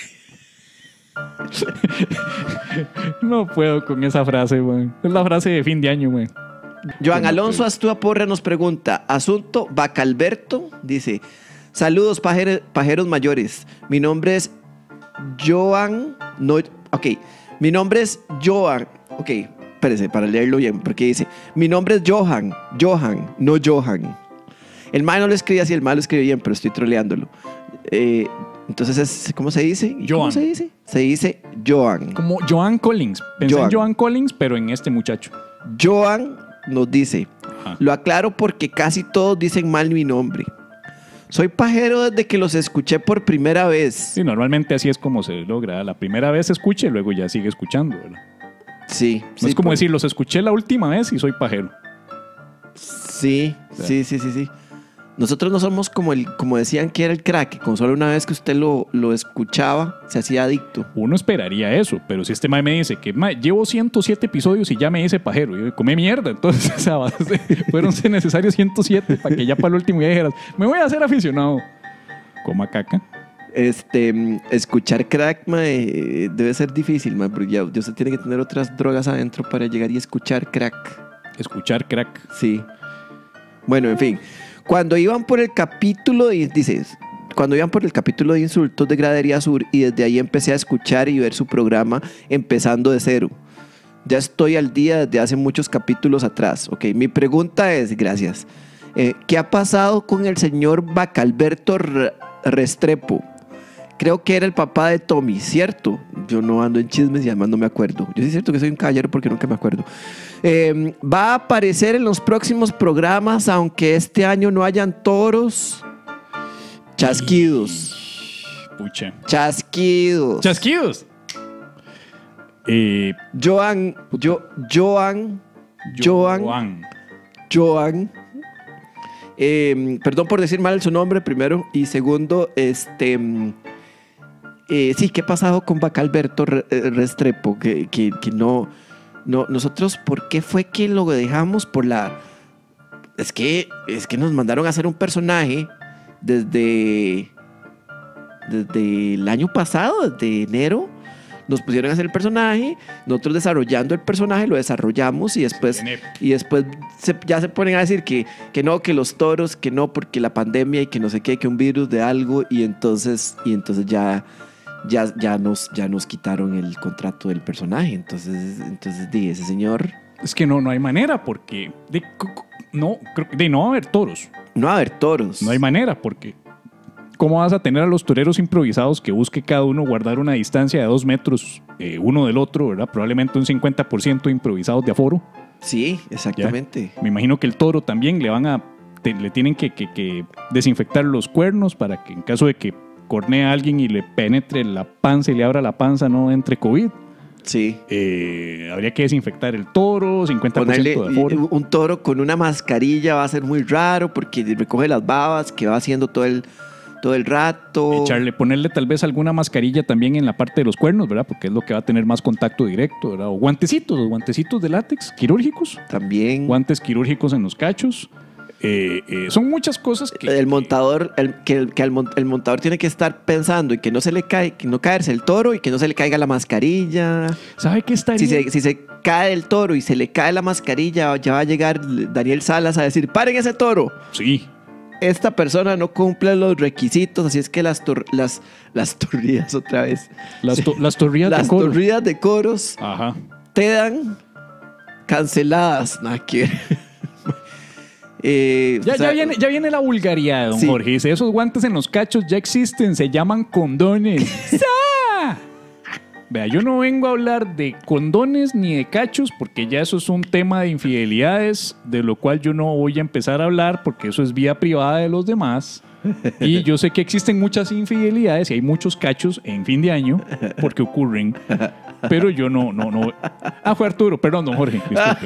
No puedo con esa frase, man. Es la frase de fin de año, man. Joan Alonso Astúa Porra nos pregunta, asunto Bacalberto, dice, saludos pajeros mayores, mi nombre es Joan, mi nombre es Joan, espérese para leerlo bien, porque dice, mi nombre es Johan, no Johan. El mae no lo escribe así, el mae lo escribe bien, pero estoy troleándolo. Entonces, ¿cómo se dice? Joan. ¿Cómo se dice? Se dice Joan. Como Joan Collins. Pensé en Joan Collins, pero en este muchacho. Joan nos dice, lo aclaro porque casi todos dicen mal mi nombre. Soy pajero desde que los escuché por primera vez. Sí, normalmente así es como se logra. La primera vez se escucha y luego ya sigue escuchando, ¿verdad? Sí. No es como decir, los escuché la última vez y soy pajero. Sí. Nosotros no somos como decían que era el crack, con solo una vez que usted lo escuchaba, se hacía adicto. Uno esperaría eso, pero si este mae me dice que llevo 107 episodios y ya me hice pajero, yo comí mierda, entonces fueron necesarios 107 para que ya para el último ya dijeras, me voy a hacer aficionado. Coma caca. Escuchar crack, mae, debe ser difícil, mae, porque ya usted tiene que tener otras drogas adentro para llegar y escuchar crack. Escuchar crack. Sí. Bueno, en fin. Cuando iban por el capítulo de insultos de Gradería Sur y desde ahí empecé a escuchar y ver su programa empezando de cero. Ya estoy al día desde hace muchos capítulos atrás. Ok, mi pregunta es, gracias, ¿qué ha pasado con el señor Bacalberto Restrepo? creo que era el papá de Tommy, ¿cierto? Yo no ando en chismes y además no me acuerdo. Yo sí es cierto que soy un caballero porque nunca me acuerdo. Va a aparecer en los próximos programas, aunque este año no hayan toros. Chasquidos. Pucha. Chasquidos. Chasquidos. Joan. Perdón por decir mal su nombre primero. Y segundo, sí, ¿qué ha pasado con Bacalberto Restrepo? Que no, nosotros, ¿por qué fue que lo dejamos? Es que nos mandaron a hacer un personaje desde el año pasado, desde enero. Nos pusieron a hacer el personaje, nosotros desarrollando el personaje, lo desarrollamos y después ya se ponen a decir que no, que los toros, que no, porque la pandemia y que no sé qué, que un virus de algo, y entonces ya nos quitaron el contrato del personaje. Entonces ese señor... Es que no hay manera porque... no va a haber toros. No va a haber toros. No hay manera porque... ¿Cómo vas a tener a los toreros improvisados que busque cada uno guardar una distancia de 2 metros uno del otro, ¿verdad? Probablemente un 50% improvisados de aforo. Sí, exactamente. ¿Ya? Me imagino que el toro también le tienen que desinfectar los cuernos para que en caso de que cornee a alguien y le penetre la panza y le abra la panza no entre COVID. Sí. Habría que desinfectar el toro, 50% ponerle de aforo. Un toro con una mascarilla va a ser muy raro porque recoge las babas que va haciendo todo el rato. Ponerle tal vez alguna mascarilla también en la parte de los cuernos, ¿verdad? Porque es lo que va a tener más contacto directo, ¿verdad? O guantecitos, los guantecitos de látex quirúrgicos. También. Guantes quirúrgicos en los cachos. Son muchas cosas que... El montador, el montador tiene que estar pensando y que no se le cae, que no caerse el toro y que no se le caiga la mascarilla. ¿Sabe qué estaría? Si se cae el toro y se le cae la mascarilla, ya va a llegar Daniel Salas a decir, ¡paren ese toro! Sí. Esta persona no cumple los requisitos, así es que las torridas otra vez. Las torridas de coros. Las torridas de coros. Ajá. Quedan canceladas. Nada que ya viene la vulgaridad, don Jorge. Dice, esos guantes en los cachos ya existen, se llaman condones. Vea, yo no vengo a hablar de condones ni de cachos porque ya eso es un tema de infidelidades, de lo cual yo no voy a empezar a hablar porque eso es vida privada de los demás. Y yo sé que existen muchas infidelidades y hay muchos cachos en fin de año porque ocurren, pero yo no. Fue Arturo, perdón, don Jorge, disculpe.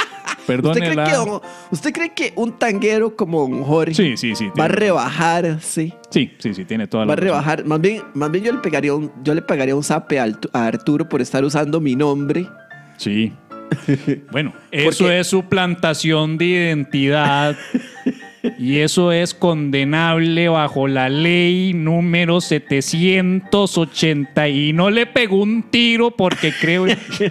¿Usted cree que un tanguero como don Jorge va a rebajar? Sí, tiene toda la razón. Va a rebajar. Más bien yo le pagaría un zape a Arturo por estar usando mi nombre. Sí. Bueno, eso es suplantación de identidad. Y eso es condenable bajo la ley número 780. Y no le pegó un tiro porque creo...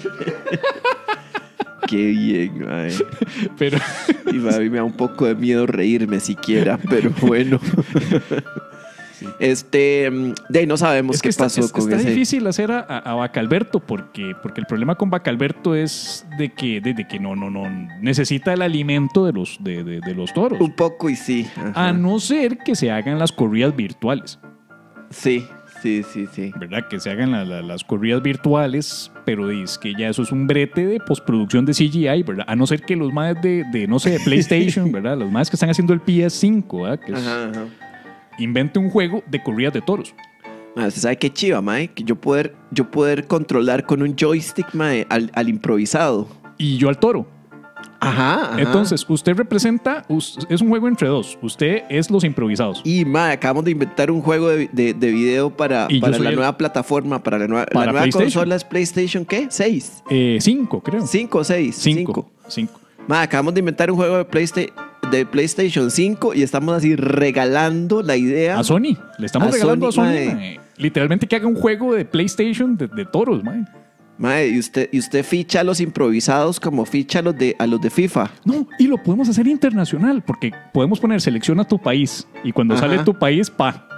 Qué bien, mae. Pero... Y a mí me da un poco de miedo reírme siquiera, pero bueno. Sí. No sabemos qué pasó con ese. Está difícil hacer a Bacalberto porque el problema con Bacalberto es de que no necesita el alimento de los toros. Un poco y sí. Ajá. A no ser que se hagan las corridas virtuales. Sí. ¿Verdad? Que se hagan las corridas virtuales, pero es que ya eso es un brete de postproducción de CGI, ¿verdad? A no ser que los más de PlayStation, ¿verdad? Los más que están haciendo el PS5, ¿verdad? Que invente un juego de corridas de toros. ¿Usted sabe qué chiva, mae? Que yo poder controlar con un joystick, mae, al improvisado. Y yo al toro. Ajá. Entonces, usted representa, es un juego entre dos. Usted es los improvisados. Y acabamos de inventar un juego de video para la nueva plataforma, para la nueva consola. ¿Es PlayStation qué? ¿6? 5, creo. 5 o 6. 5. Acabamos de inventar un juego de PlayStation 5 y estamos así regalando la idea. A Sony. Le estamos regalando a Sony. Literalmente que haga un juego de PlayStation de toros, man. Mae, y usted ficha a los improvisados como ficha a los de FIFA. No, y lo podemos hacer internacional, porque podemos poner selecciona tu país, y cuando sale tu país,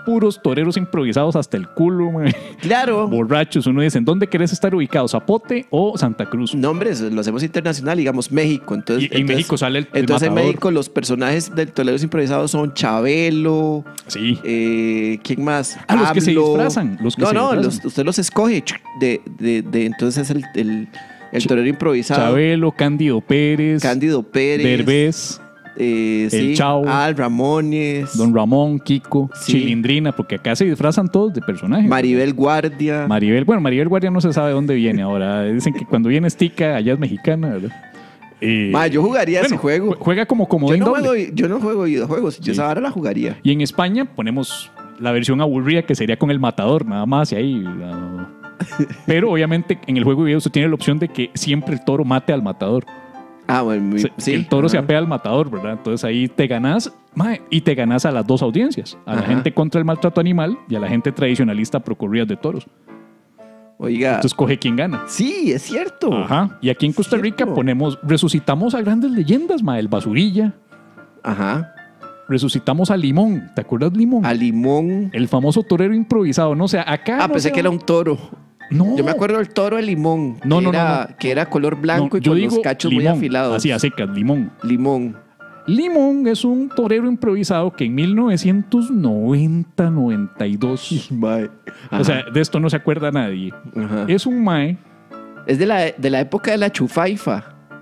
puros toreros improvisados hasta el culo, mae. Claro. Borrachos. Uno dice, ¿en dónde querés estar ubicado? ¿Zapote o Santa Cruz? Nombres, lo hacemos internacional, digamos México. Entonces, Y en México sale el Entonces en matador. México los personajes del toreros improvisados son Chabelo. Sí. ¿Quién más? Ah, los que se AMLO. disfrazan, los que se disfrazan. usted los escoge. Entonces es el torero improvisado. Chabelo, Cándido Pérez, Cándido Pérez. Derbez, sí, Chavo. Al Ramones. Don Ramón, Kiko, Sí. Chilindrina, porque acá se disfrazan todos de personajes. Maribel Guardia. Maribel Guardia no se sabe de dónde viene ahora. Dicen que cuando viene es tica, allá es mexicana, ¿verdad? Yo jugaría ese juego. Juega como comodín doble. Yo no juego videojuegos. Yo Sí. esa hora la jugaría. Y en España ponemos la versión aburrida que sería con el matador, nada más, y ahí. Pero obviamente en el juego de video usted tiene la opción de que siempre el toro mate al matador. Bueno, Que el toro se apea al matador, ¿verdad? Entonces ahí te ganás, y te ganás a las dos audiencias: a la Ajá. gente contra el maltrato animal y a la gente tradicionalista pro corridas de toros. Oiga. Entonces coge quién gana. Sí, es cierto. Ajá. Y aquí en Costa Rica Cierto. resucitamos a grandes leyendas, el Basurilla. Ajá. Resucitamos a Limón. ¿Te acuerdas Limón? A Limón. El famoso torero improvisado. No sé, acá. no Pensé sé que era dónde- un toro. No. Yo me acuerdo del toro de Limón. No, que no, era, no. Que era color blanco No, y yo con digo los cachos Limón, muy afilados. Así, a secas, Limón. Limón. Limón es un torero improvisado que en 1990-92. Mae. O sea, de esto no se acuerda nadie. Ajá. Es un mae. Es de la época de la chufaifa.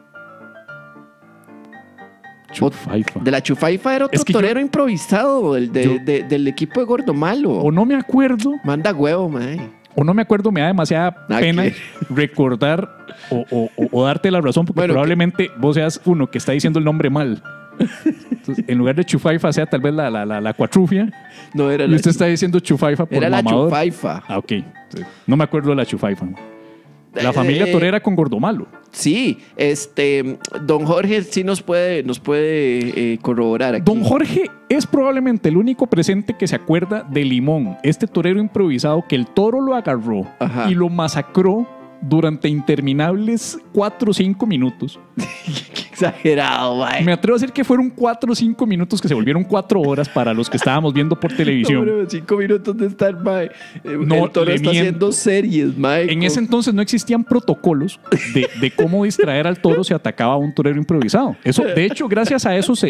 Chufaifa. De la chufaifa era otro Es que torero improvisado, Yo- del equipo de Gordo Malo. O no me acuerdo, Manda huevo, mae. me da demasiada Ah, pena ¿qué? recordar o darte la razón, porque Bueno, probablemente vos seas uno que está diciendo el nombre mal. Entonces, en lugar de Chufaifa sea tal vez la cuatrufia, No era y la usted está diciendo Chufaifa por Era la mamador. chufaifa. Ah, ok. Sí. No me acuerdo de la Chufaifa. La familia torera con Gordomalo. Sí, don Jorge sí nos puede corroborar aquí. Don Jorge es probablemente el único presente que se acuerda de Limón, este torero improvisado que el toro lo agarró Ajá. y lo masacró durante interminables 4 o 5 minutos. Qué exagerado, mae. Me atrevo a decir que fueron 4 o 5 minutos que se volvieron 4 horas para los que estábamos viendo por televisión. No, 5 minutos de estar, mae. No, El toro le está miento. haciendo series, mae. En ese entonces no existían protocolos de cómo distraer al toro si atacaba a un torero improvisado. Eso, de hecho, gracias a eso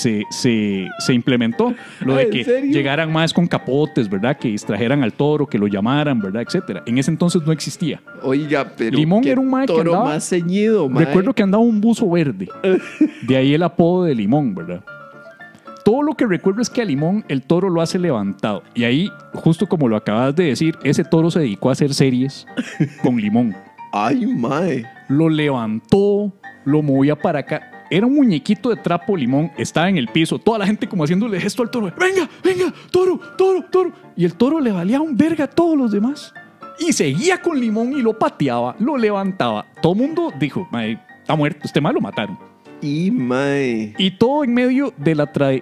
se implementó lo de ¿En que serio? llegaran más con capotes, ¿verdad? Que distrajeran al toro, que lo llamaran, ¿verdad? Etcétera. En ese entonces no existía. Oiga, pero Limón qué era un mae que toro andaba- más ceñido, mae. Recuerdo que andaba un buzo verde. De ahí el apodo de Limón, ¿verdad? Todo lo que recuerdo es que a Limón el toro lo hace levantado. Y ahí, justo como lo acabas de decir, ese toro se dedicó a hacer series con Limón. Ay, mae. Lo levantó, lo movía para acá. Era un muñequito de trapo Limón, estaba en el piso, toda la gente como haciéndole gesto al toro. Venga, venga, toro, toro, toro. Y el toro le valía un verga a todos los demás. Y seguía con Limón y lo pateaba, lo levantaba. Todo el mundo dijo, "Mae, está muerto, este mal lo mataron". Y mae. Y todo en medio de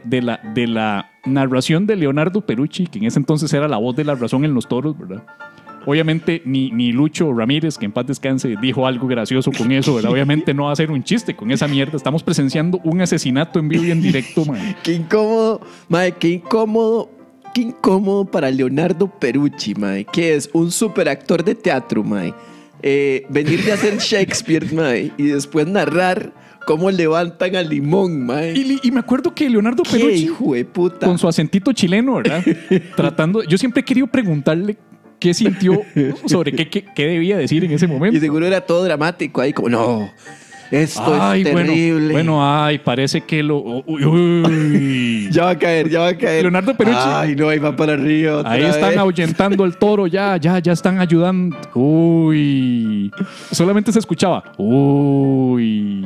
la narración de Leonardo Perucci, que en ese entonces era la voz de la razón en los toros, ¿verdad? Obviamente ni Lucho Ramírez, que en paz descanse, dijo algo gracioso con eso, ¿verdad? Obviamente no va a hacer un chiste con esa mierda. Estamos presenciando un asesinato en vivo y en directo, man. Qué incómodo, mae, qué incómodo. Qué incómodo para Leonardo Perucci, mae, que es un super actor de teatro, mae. Venir de hacer Shakespeare, mae, y después narrar cómo levantan a Limón, mae. Y me acuerdo que Leonardo Qué Perucci, hijo de puta. con su acentito chileno, ¿verdad? Tratando... Yo siempre he querido preguntarle qué sintió, sobre qué debía decir en ese momento. Y seguro era todo dramático ahí, como, no, esto Ay, es terrible. Bueno, parece que lo... uy. Ya va a caer, ya va a caer. Leonardo Perucci. Ay, no, ahí va para arriba. otra Ahí están vez. ahuyentando al toro, ya están ayudando. Uy. Solamente se escuchaba. Uy.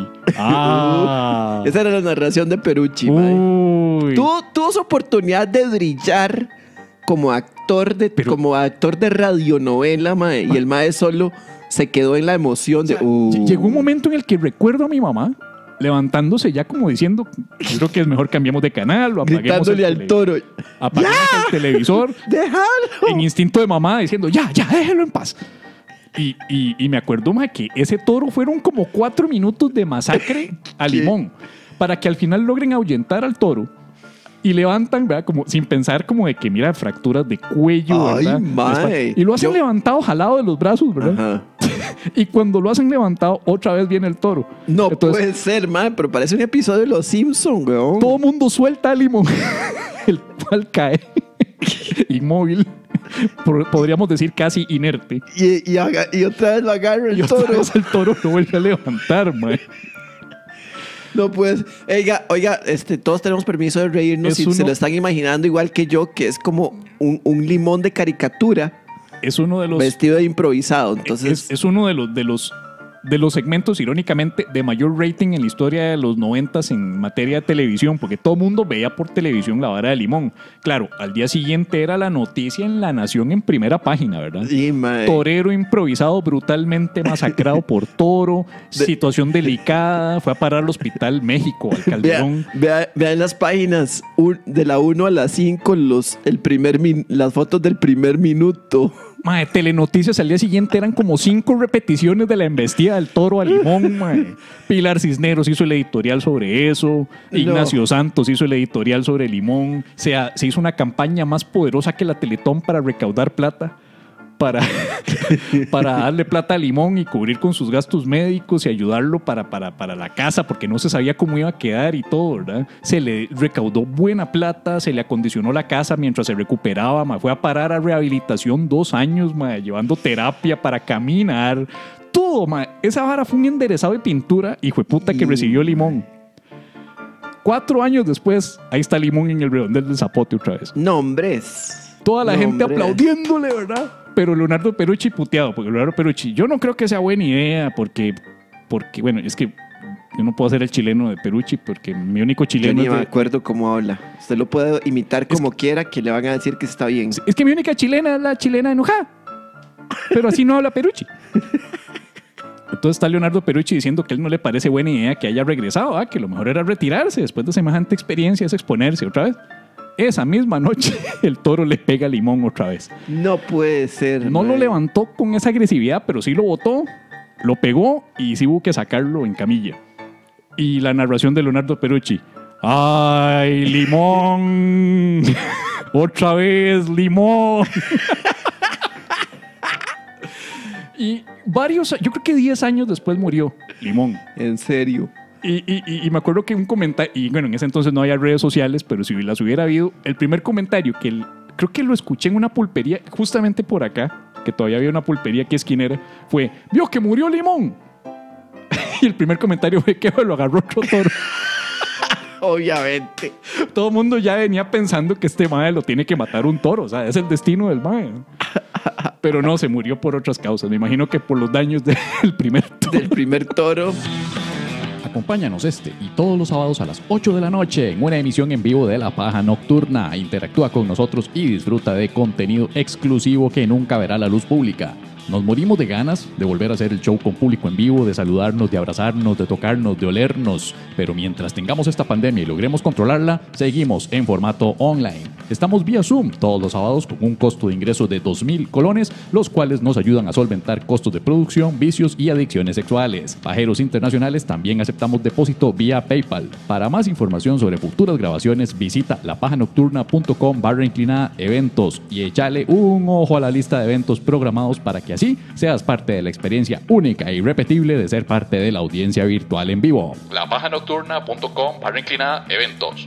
Ah. Esa era la narración de Perucci, mae. Uy. Tuvo su oportunidad de brillar como actor de radionovela, mae, y el mae solo se quedó en la emoción de... Llegó un momento en el que recuerdo a mi mamá levantándose ya como diciendo, yo creo que es mejor cambiemos de canal o apaguemos gritándole al toro. apaguemos el televisor. ¡Déjalo! En instinto de mamá diciendo, ya, déjelo en paz. Y me acuerdo, ma, que ese toro fueron como 4 minutos de masacre a Limón para que al final logren ahuyentar al toro. Y levantan, ¿verdad? Como sin pensar como de que, mira, fracturas de cuello, Ay, ¿verdad? mae. Y lo hacen levantado, jalado de los brazos, ¿verdad? Ajá. Y cuando lo hacen levantado, otra vez viene el toro. No Entonces, puede ser, man, pero parece un episodio de Los Simpsons, weón. todo el mundo suelta a Limón. El cual cae inmóvil. Podríamos decir casi inerte. Y otra vez lo agarra el Y otra toro. vez el toro lo vuelve a levantar, mae. No pues, oiga, todos tenemos permiso de reírnos Es si uno- se lo están imaginando igual que yo, que es como un limón de caricatura Es uno de los... vestido de improvisado. Entonces, es uno de los segmentos, irónicamente, de mayor rating en la historia de los 90s en materia de televisión, porque todo el mundo veía por televisión La Vara de Limón. Claro, al día siguiente era la noticia en La Nación en primera página, ¿verdad? sí, mae. Torero improvisado brutalmente masacrado por toro, situación delicada, fue a parar al Hospital México, al Calderón. Vean las páginas de la 1 a la 5 las fotos del primer minuto. Mae, Telenoticias al día siguiente eran como 5 repeticiones de la embestida del toro a Limón, mae. Pilar Cisneros hizo el editorial sobre eso. Ignacio Santos hizo el editorial sobre Limón. Se hizo una campaña más poderosa que la Teletón para recaudar plata. Para darle plata a Limón y cubrir con sus gastos médicos y ayudarlo para la casa, porque no se sabía cómo iba a quedar y todo, ¿verdad? Se le recaudó buena plata, se le acondicionó la casa mientras se recuperaba, ma. Fue a parar a rehabilitación 2 años, ma, llevando terapia para caminar, todo, ma. Esa vara fue un enderezado de pintura, hijo de puta, que recibió Limón. 4 años después, ahí está Limón en el redondel del Zapote otra vez. Nombres. Toda la gente Hombre. aplaudiéndole, ¿verdad? Pero Leonardo Perucci puteado, porque Leonardo Perucci, yo no creo que sea buena idea, porque bueno, es que yo no puedo ser el chileno de Perucci, porque mi único Yo chileno ni me es acuerdo cómo habla. Usted lo puede imitar como quiera, que le van a decir que está bien. es que mi única chilena es la chilena enojada, pero así no habla Perucci. Entonces está Leonardo Perucci diciendo que a él no le parece buena idea que haya regresado, que lo mejor era retirarse después de semejante experiencia, es exponerse otra vez. Esa misma noche el toro le pega a Limón otra vez. No puede ser. No lo mae. levantó con esa agresividad, pero sí lo botó, lo pegó y sí hubo que sacarlo en camilla. Y la narración de Leonardo Perucci. ¡Ay, Limón! ¡Otra vez, Limón! Y yo creo que 10 años después murió Limón. En serio. Y me acuerdo que un comentario, y bueno, en ese entonces no había redes sociales, pero si las hubiera habido, el primer comentario creo que lo escuché en una pulpería, justamente por acá, que todavía había una pulpería que esquinera, fue, ¡vio que murió Limón! Y el primer comentario fue que lo agarró otro toro. Obviamente. Todo el mundo ya venía pensando que este mae lo tiene que matar un toro, o sea, es el destino del mae. Pero no, se murió por otras causas. Me imagino que por los daños del primer toro. Del primer toro. Acompáñanos este y todos los sábados a las 8 de la noche en una emisión en vivo de La Paja Nocturna. Interactúa con nosotros y disfruta de contenido exclusivo que nunca verá la luz pública. Nos morimos de ganas de volver a hacer el show con público en vivo, de saludarnos, de abrazarnos, de tocarnos, de olernos. Pero mientras tengamos esta pandemia y logremos controlarla, seguimos en formato online. Estamos vía Zoom todos los sábados con un costo de ingreso de 2,000 colones, los cuales nos ayudan a solventar costos de producción, vicios y adicciones sexuales. Pajeros internacionales también aceptamos depósito vía PayPal. Para más información sobre futuras grabaciones, visita lapajanocturna.com/eventos y échale un ojo a la lista de eventos programados para que así seas parte de la experiencia única e irrepetible de ser parte de la audiencia virtual en vivo. lapajanocturna.com/eventos.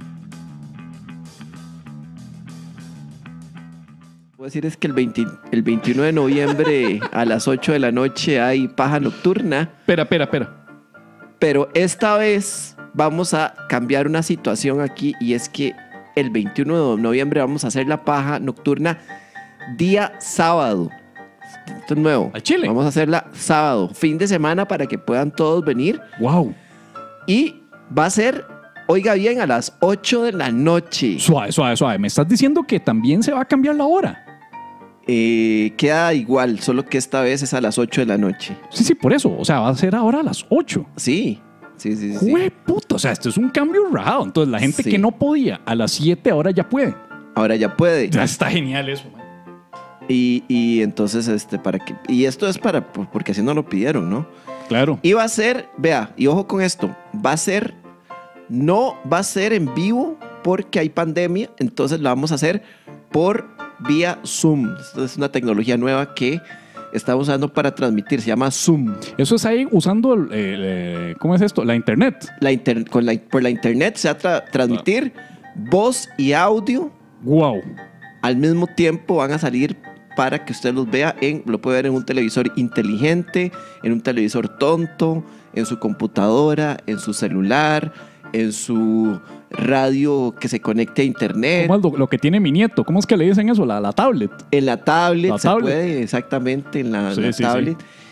Puedo decir es que el 21 de noviembre a las 8 de la noche hay paja nocturna. Espera. Pero esta vez vamos a cambiar una situación aquí y es que el 21 de noviembre vamos a hacer la paja nocturna día sábado. Esto es nuevo. ¿Al Chile? Vamos a hacerla sábado, fin de semana para que puedan todos venir. ¡Wow! Y va a ser, oiga bien, a las 8 de la noche. Suave. ¿Me estás diciendo que también se va a cambiar la hora? Queda igual, solo que esta vez es a las 8 de la noche. Sí, por eso. O sea, va a ser ahora a las 8. Sí. ¡Jue puto! O sea, esto es un cambio raro. Entonces, la gente Sí. que no podía a las 7 ahora ya puede. Ahora ya puede. Ya está genial eso, man. Y entonces, para que. Y esto es porque así no lo pidieron, ¿no? Claro. Y va a ser, vea, y ojo con esto, no va a ser en vivo porque hay pandemia, entonces lo vamos a hacer por vía Zoom. Esto es una tecnología nueva que estamos usando para transmitir, se llama Zoom. Eso es ahí usando, ¿cómo es esto? La internet. Por la internet se va a transmitir voz y audio. Wow. Al mismo tiempo van a salir para que usted los vea lo puede ver en un televisor inteligente, en un televisor tonto, en su computadora, en su celular, en su radio que se conecte a internet. ¿Cómo es lo que tiene mi nieto? ¿Cómo es que le dicen eso? La tablet. En la tablet La se tablet. puede, exactamente, en la Sí, tablet.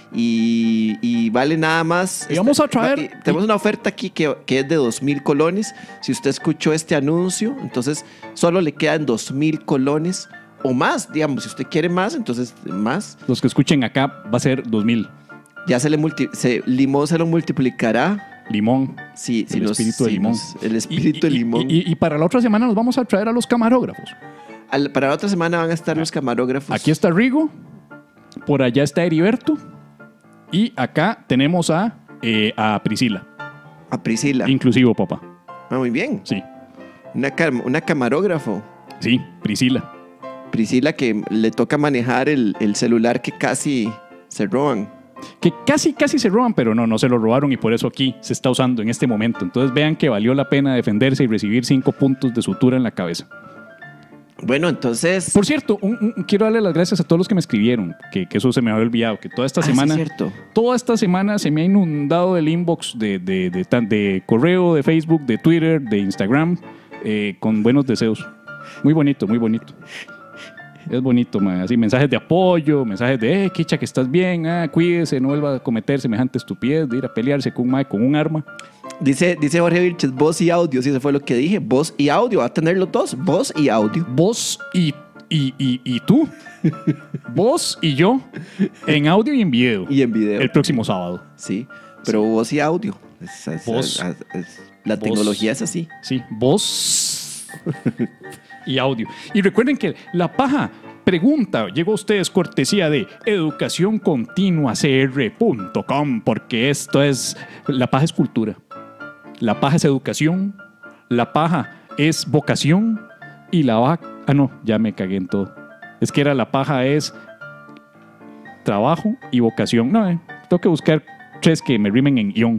Y vale nada más. Y vamos a traer- Tenemos una oferta aquí que es de 2,000 colones. Si usted escuchó este anuncio, entonces solo le quedan 2,000 colones o más. Digamos, si usted quiere más, entonces más. Los que escuchen acá va a ser 2,000. Ya Limón se lo multiplicará. Limón. Sí, El espíritu de limón. El espíritu de limón. Y para la otra semana nos vamos a traer a los camarógrafos. Para la otra semana van a estar los camarógrafos. Aquí está Rigo. Por allá está Heriberto. Y acá tenemos a Priscila. A Priscila. Inclusivo, papá. Muy bien. Sí. Una camarógrafo. Sí, Priscila. Priscila, que le toca manejar el celular que casi se roban. Que casi se roban, pero no se lo robaron y por eso aquí se está usando en este momento. Entonces vean que valió la pena defenderse y recibir 5 puntos de sutura en la cabeza. Bueno, entonces... Por cierto, quiero darle las gracias a todos los que me escribieron, que eso se me había olvidado, que toda esta semana... Sí, cierto. Toda esta semana se me ha inundado el inbox de correo, de Facebook, de Twitter, de Instagram, con buenos deseos. Muy bonito, muy bonito. Es bonito, man. Así mensajes de apoyo, mensajes de, Kicha, que estás bien, cuídese, no vuelva a cometer semejante estupidez de ir a pelearse con un mae con un arma. Dice Jorge Vilches, voz y audio, sí, eso fue lo que dije, voz y audio, va a tener los dos, voz y audio. Vos y tú, vos y yo, en audio y en video. Y en video. El próximo sábado. Sí, pero voz y audio. La Voz. tecnología es así. Sí, voz y audio. Y recuerden que la paja pregunta llegó a ustedes cortesía de educacioncontinuacr.com, porque esto es, la paja es cultura, la paja es educación, la paja es vocación y la vaca, no, ya me cagué en todo. Es que la paja es trabajo y vocación. No, tengo que buscar 3 que me rimen en ion.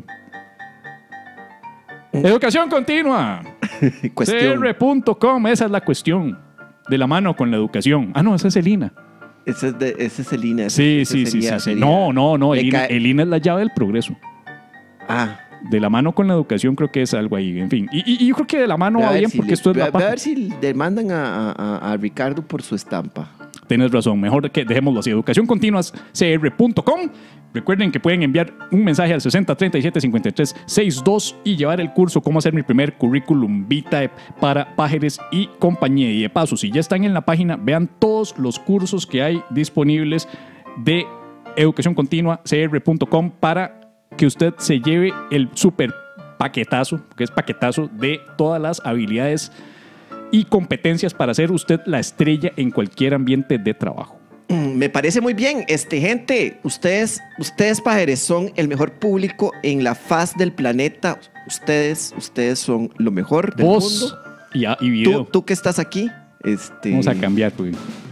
Educación continua. Cuestión. cr.com, esa es la cuestión. De la mano con la educación. No, esa es Elina. Ese es Elina. Sí. No. Elina es la llave del progreso. Ah. De la mano con la educación creo que es algo ahí. En fin. Y yo creo que de la mano va bien porque esto es la paja. A ver si demandan a Ricardo por su estampa. Tienes razón, mejor que dejémoslo así. educacioncontinuacr.com. Recuerden que pueden enviar un mensaje al 60375362 y llevar el curso Cómo hacer mi primer currículum vitae para pájaros y compañía. Y de paso, si ya están en la página, vean todos los cursos que hay disponibles de educacioncontinuacr.com para que usted se lleve el super paquetazo, que es paquetazo de todas las habilidades y competencias para ser usted la estrella en cualquier ambiente de trabajo. Me parece muy bien. Gente, ustedes pajeres son el mejor público en la faz del planeta. Ustedes son lo mejor del Voz mundo. Y video. Tú que estás aquí. Vamos a cambiar, pues.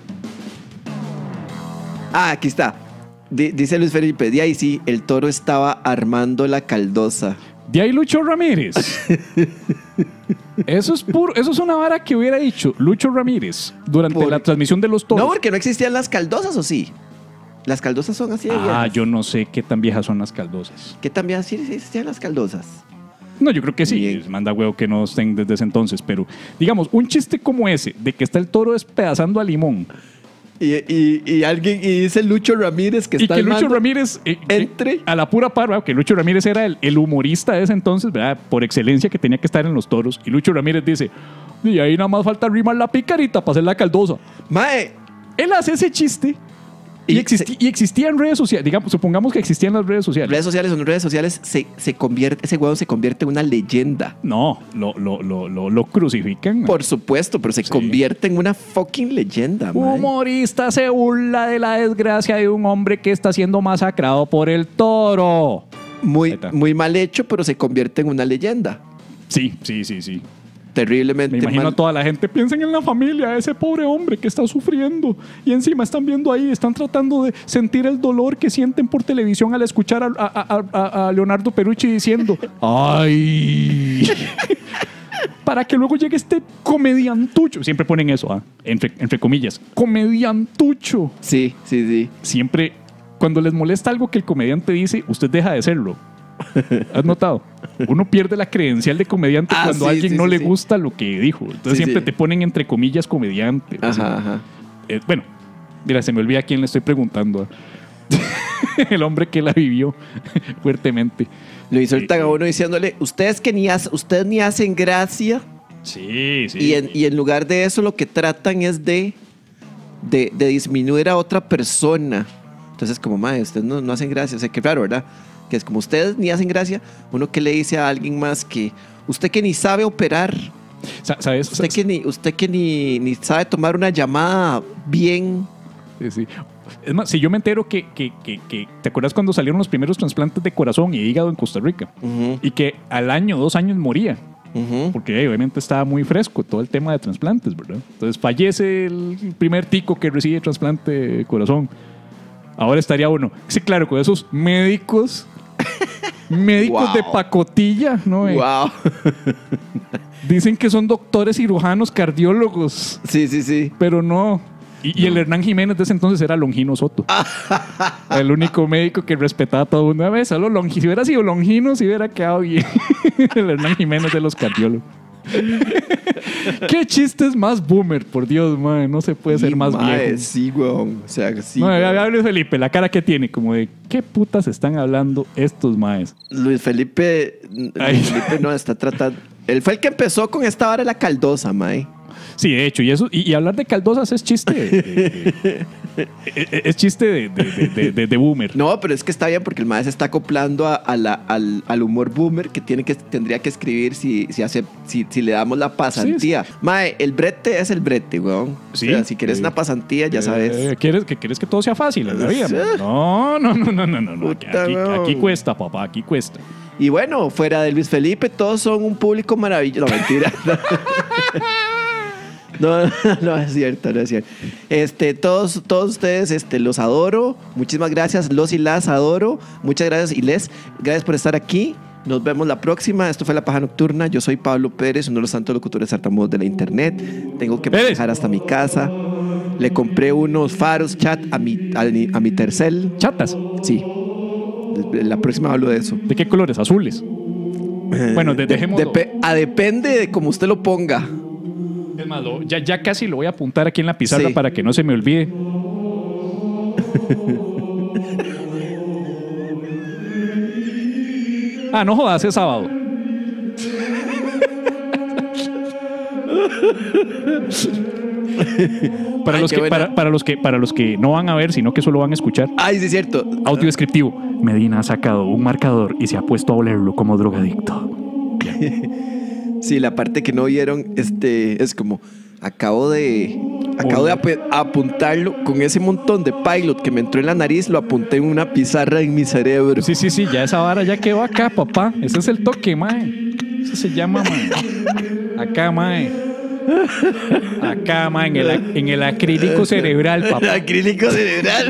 Aquí está. Dice Luis Felipe, de ahí sí, el toro estaba armando la caldosa. De ahí Lucho Ramírez. Eso es una vara que hubiera dicho Lucho Ramírez durante la transmisión de los toros. No, porque no existían las caldosas, ¿o sí? Las caldosas son así de viejas. Yo no sé qué tan viejas son las caldosas. ¿Qué tan viejas sí existían las caldosas? No, yo creo que sí. Bien. Manda huevo que no estén desde ese entonces. Pero, digamos, un chiste como ese, de que está el toro despedazando a Limón. Y alguien dice Lucho Ramírez que y está que Lucho armando Ramírez entre a la pura par, ¿verdad? Que Lucho Ramírez era el humorista de ese entonces, ¿verdad? Por excelencia, que tenía que estar en los toros. Y Lucho Ramírez dice, y ahí nada más falta rimar la picarita para hacer la caldosa. Mae. Él hace ese chiste y existían redes sociales. Digamos, supongamos que existían las redes sociales. Redes sociales ese huevo se convierte en una leyenda. No, lo crucifican. Man. Por supuesto, pero se convierte en una fucking leyenda. Humorista se burla de la desgracia de un hombre que está siendo masacrado por el toro. Muy mal hecho, pero se convierte en una leyenda. Sí. terriblemente Me imagino mal. a toda la gente, piensen en la familia, ese pobre hombre que está sufriendo. Y encima están viendo ahí, están tratando de sentir el dolor que sienten por televisión al escuchar a Leonardo Perucci diciendo, ¡ay! Para que luego llegue este comediantucho. Siempre ponen eso, entre comillas. Comediantucho. Sí. Siempre, cuando les molesta algo que el comediante dice, usted deja de serlo. ¿Has notado? Uno pierde la credencial de comediante cuando a alguien no le gusta lo que dijo. Entonces siempre te ponen entre comillas comediante. Ajá. Bueno, mira, se me olvida a quién le estoy preguntando. El hombre que la vivió fuertemente. Lo insultan a uno diciéndole, ustedes ni hacen gracia. Sí. Y en lugar de eso lo que tratan es de disminuir a otra persona. Entonces como, mae, ustedes no hacen gracia. O sea, qué raro, ¿verdad? Que es como ustedes ni hacen gracia. Uno que le dice a alguien más que usted que ni sabe operar. ¿Sabes? Usted que ni sabe tomar una llamada bien. Sí. Es más, si yo me entero que ¿te acuerdas cuando salieron los primeros trasplantes de corazón y hígado en Costa Rica? Uh-huh. Y que al año, 2 años moría. Uh-huh. Porque obviamente estaba muy fresco todo el tema de trasplantes, ¿verdad? Entonces fallece el primer tico que recibe trasplante de corazón. Ahora estaría uno. Sí, claro, con esos médicos Wow. de pacotilla, ¿no? Wow. Dicen que son doctores cirujanos, cardiólogos. Sí. Pero no. Y el Hernán Jiménez de ese entonces era Longino Soto. El único médico que respetaba a todo el mundo. A ver, solo si hubiera sido Longino, si hubiera quedado bien. El Hernán Jiménez de los cardiólogos. Qué chistes más boomer, por Dios, madre. No se puede ser más viejo. Sí, weón. O sea, sí. No, a Luis Felipe, la cara que tiene, como de ¿qué putas están hablando estos maes? Luis Felipe no está tratando. Él fue el que empezó con esta vara de la caldosa, mae. Sí, de hecho, y hablar de caldosas es chiste. Es chiste de boomer. No, pero es que está bien porque el mae se está acoplando al humor boomer que tendría que escribir si le damos la pasantía. Sí. Mae, el brete es el brete, weón. Sí. O sea, si quieres una pasantía, ya sabes. ¿Quieres que todo sea fácil en la vida? No. Puta, Aquí cuesta, papá, aquí cuesta. Y bueno, fuera de Luis Felipe, todos son un público maravilloso. No, mentira. No es cierto. Todos ustedes los adoro. Muchísimas gracias, los y las adoro. Muchas gracias, y gracias por estar aquí. Nos vemos la próxima. Esto fue La Paja Nocturna. Yo soy Pablo Pérez, uno de los santos locutores tartamudos de la internet. Tengo que manejar hasta mi casa. Le compré unos faros chat a mi Tercel. ¿Chatas? Sí. La próxima hablo de eso. ¿De qué colores? ¿Azules? Bueno, dejémoslo. Depende de cómo usted lo ponga. Es más, ya casi lo voy a apuntar aquí en la pizarra Sí. para que no se me olvide. No jodas, es sábado. Para los que no van a ver, sino que solo van a escuchar. Ay, sí, es cierto. Audio descriptivo. Medina ha sacado un marcador y se ha puesto a olerlo como drogadicto. Sí, la parte que no vieron, es como acabo de apuntarlo con ese montón de pilot que me entró en la nariz, lo apunté en una pizarra en mi cerebro. Sí, ya esa vara ya quedó acá, papá. Ese es el toque, mae. Eso se llama, mae. Acá, mae. Acá, mae, en el acrílico cerebral, papá. Acrílico cerebral.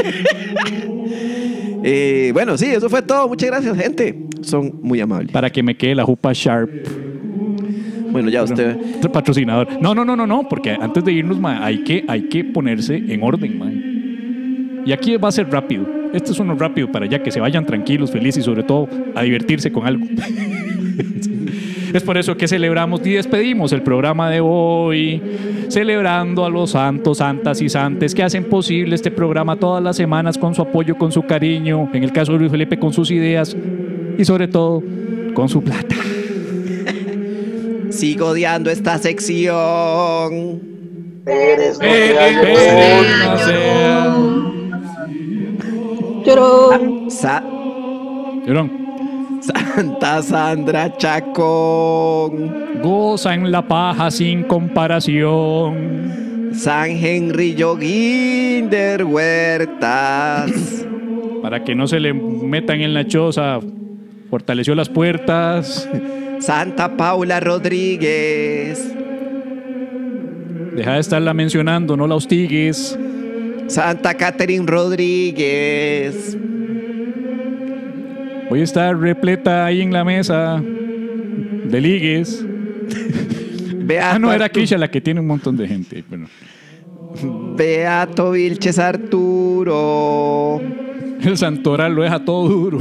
Bueno, sí, eso fue todo. Muchas gracias, gente. Son muy amables. Para que me quede la jupa sharp. Bueno, ya usted. Otro patrocinador. No, porque antes de irnos, mae, hay que ponerse en orden, mae. Y aquí va a ser rápido. Este es uno rápido para ya que se vayan tranquilos, felices y sobre todo a divertirse con algo. Es por eso que celebramos y despedimos el programa de hoy, celebrando a los santos, santas y santes que hacen posible este programa todas las semanas con su apoyo, con su cariño, en el caso de Luis Felipe con sus ideas y sobre todo con su plata. Sigo odiando esta sección. Pérez, no sea. Llorón. Llorón. Santa Sandra Chacón. Goza en la paja sin comparación. San Henry Yoguinder Huertas. Para que no se le metan en la choza, fortaleció las puertas. Santa Paula Rodríguez. Deja de estarla mencionando, no la hostigues. Santa Catherine Rodríguez. Hoy está repleta ahí en la mesa de ligues. Beato No, era Arturo. Kisha la que tiene un montón de gente. Bueno, Beato Vilches Arturo. el santoral lo deja todo duro.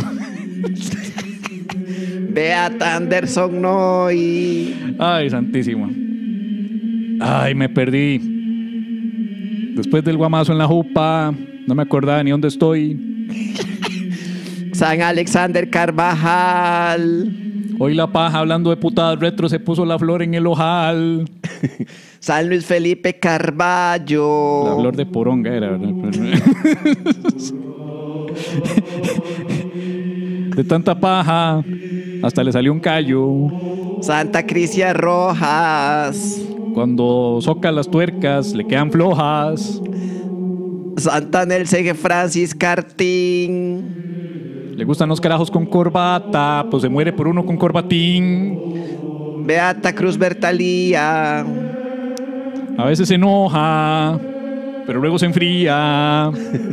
Beata Anderson Noy. Ay, santísimo. Ay, me perdí. Después del guamazo en la jupa, no me acordaba ni dónde estoy. San Alexander Carvajal. Hoy la paja hablando de putadas retro se puso la flor en el ojal. San Luis Felipe Carballo. La flor de poronga era, ¿verdad? De tanta paja, hasta le salió un callo. Santa Crisia Rojas. Cuando soca las tuercas, le quedan flojas. Santa Nelce Francis Cartín. Le gustan los carajos con corbata, pues se muere por uno con corbatín. Beata Cruz Bertalía. A veces se enoja, pero luego se enfría.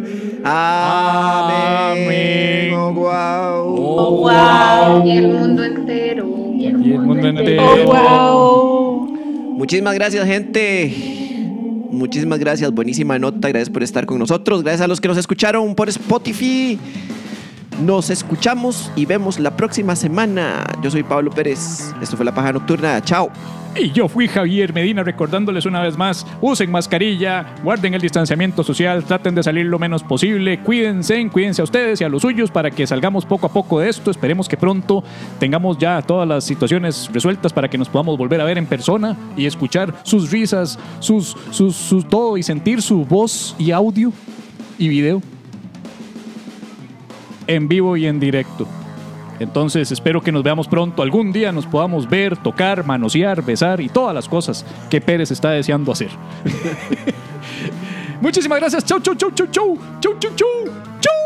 Amén. Oh, wow. Oh, wow. Y el mundo entero. Y el mundo entero. Oh, wow. Muchísimas gracias, gente. Muchísimas gracias. Buenísima nota. Gracias por estar con nosotros. Gracias a los que nos escucharon por Spotify. Nos escuchamos y vemos la próxima semana. Yo soy Pablo Pérez. Esto fue La Paja Nocturna. Chao. Y yo fui Javier Medina, recordándoles una vez más: usen mascarilla, guarden el distanciamiento social, traten de salir lo menos posible, cuídense a ustedes y a los suyos para que salgamos poco a poco de esto. Esperemos que pronto tengamos ya todas las situaciones resueltas para que nos podamos volver a ver en persona y escuchar sus risas, sus todo, y sentir su voz y audio y video en vivo y en directo. Entonces espero que nos veamos pronto. Algún día nos podamos ver, tocar, manosear, besar y todas las cosas que Pérez está deseando hacer. Muchísimas gracias. Chau, chau, chau, chau, chau. Chau, chau, chau. Chau.